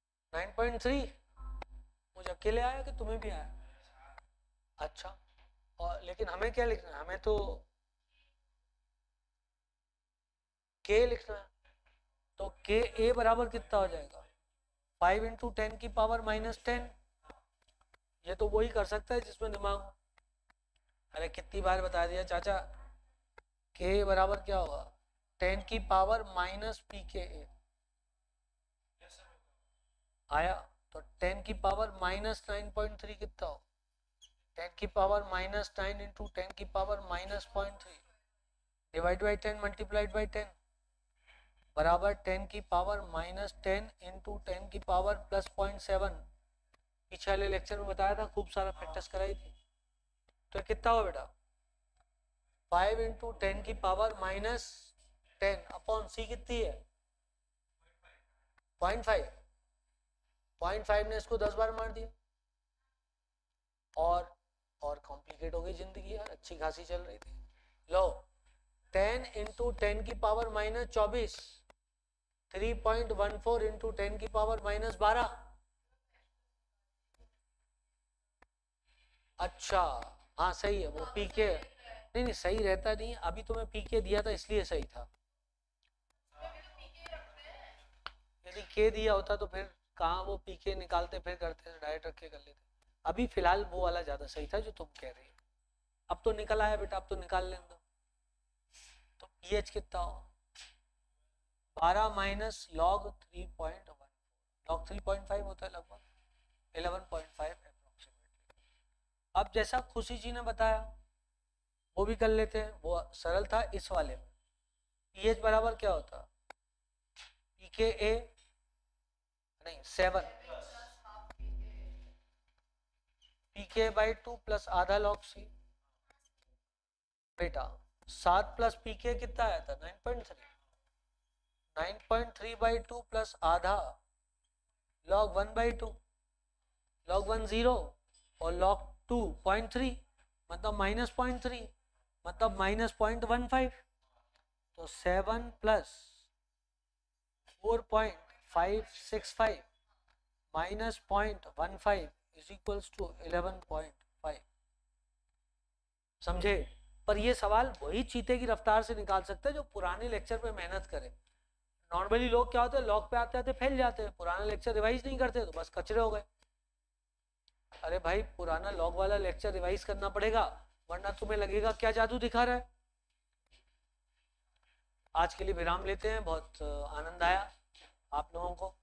Speaker 1: 9.3। मुझे अकेले आया कि तुम्हें भी आया? अच्छा, और लेकिन हमें क्या लिखना है, हमें तो k लिखना है। तो k a बराबर कितना हो जाएगा 5 इंटू 10 की पावर -10। ये तो वही कर सकता है जिसमें दिमाग हो। अरे कितनी बार बता दिया चाचा, k बराबर क्या होगा 10 की पावर -pka आया। तो 10 की पावर -9.3 कितना हो 10 की पावर -9 इंटू 10 की power -0.3 divide by 10 multiplied by 10 बराबर 10 की पावर -10 इंटू 10 की पावर +0.7। पीछे वाले लेक्चर में बताया था, खूब सारा प्रैक्टिस कराई थी। तो कितना हो बेटा 5 इंटू 10 की पावर -10 अपॉन सी कितनी है 0.5। 0.5 ने इसको 10 बार मार दिया। और कॉम्प्लिकेट हो गई जिंदगी यार, अच्छी खासी चल रही थी। लो 10 इंटू 10 की पावर -24 3.14 इंटू 10 की पावर -12। अच्छा हाँ सही है, वो पीके नहीं सही रहता नहीं, अभी तो मैं पीके दिया था इसलिए सही था। यदि के दिया होता तो फिर कहाँ वो पीके निकालते फिर करते, डायरेक्ट रख के कर लेते। अभी फिलहाल वो वाला ज्यादा सही था जो तुम कह रही हो। अब तो निकल आया बेटा, अब तो निकाल लें दो। तो पीएच कितना हो 12 माइनस लॉग 3.1 लॉग 3.5 होता है लगभग 11.5 अप्रोक्सीमेटली। अब जैसा खुशी जी ने बताया वो भी कर लेते हैं, वो सरल था इस वाले में। पीएच बराबर क्या होता पीके K A 7 P K 2 plus आधा लॉग सी। बेटा 7 प्लस पीके कितना आया था 9.3 9.3 बाई 2 प्लस आधा लॉग 1 बाई 2 लॉग 1 0 और लॉग 2 0.3 मतलब -0.3 मतलब -0.15। तो 7 प्लस 4.565 माइनस 0.15 इज इक्वल्स टू 11.5। समझे। पर ये सवाल वही चीते की रफ्तार से निकाल सकते हैं जो पुराने लेक्चर पे मेहनत करे। नॉर्मली लोग क्या होते हैं लॉग पे आते आते फैल जाते हैं, पुराना लेक्चर रिवाइज नहीं करते तो बस कचरे हो गए। अरे भाई पुराना लॉग वाला लेक्चर रिवाइज करना पड़ेगा, वरना तुम्हें लगेगा क्या जादू दिखा रहा है। आज के लिए विराम लेते हैं, बहुत आनंद आया आप लोगों को।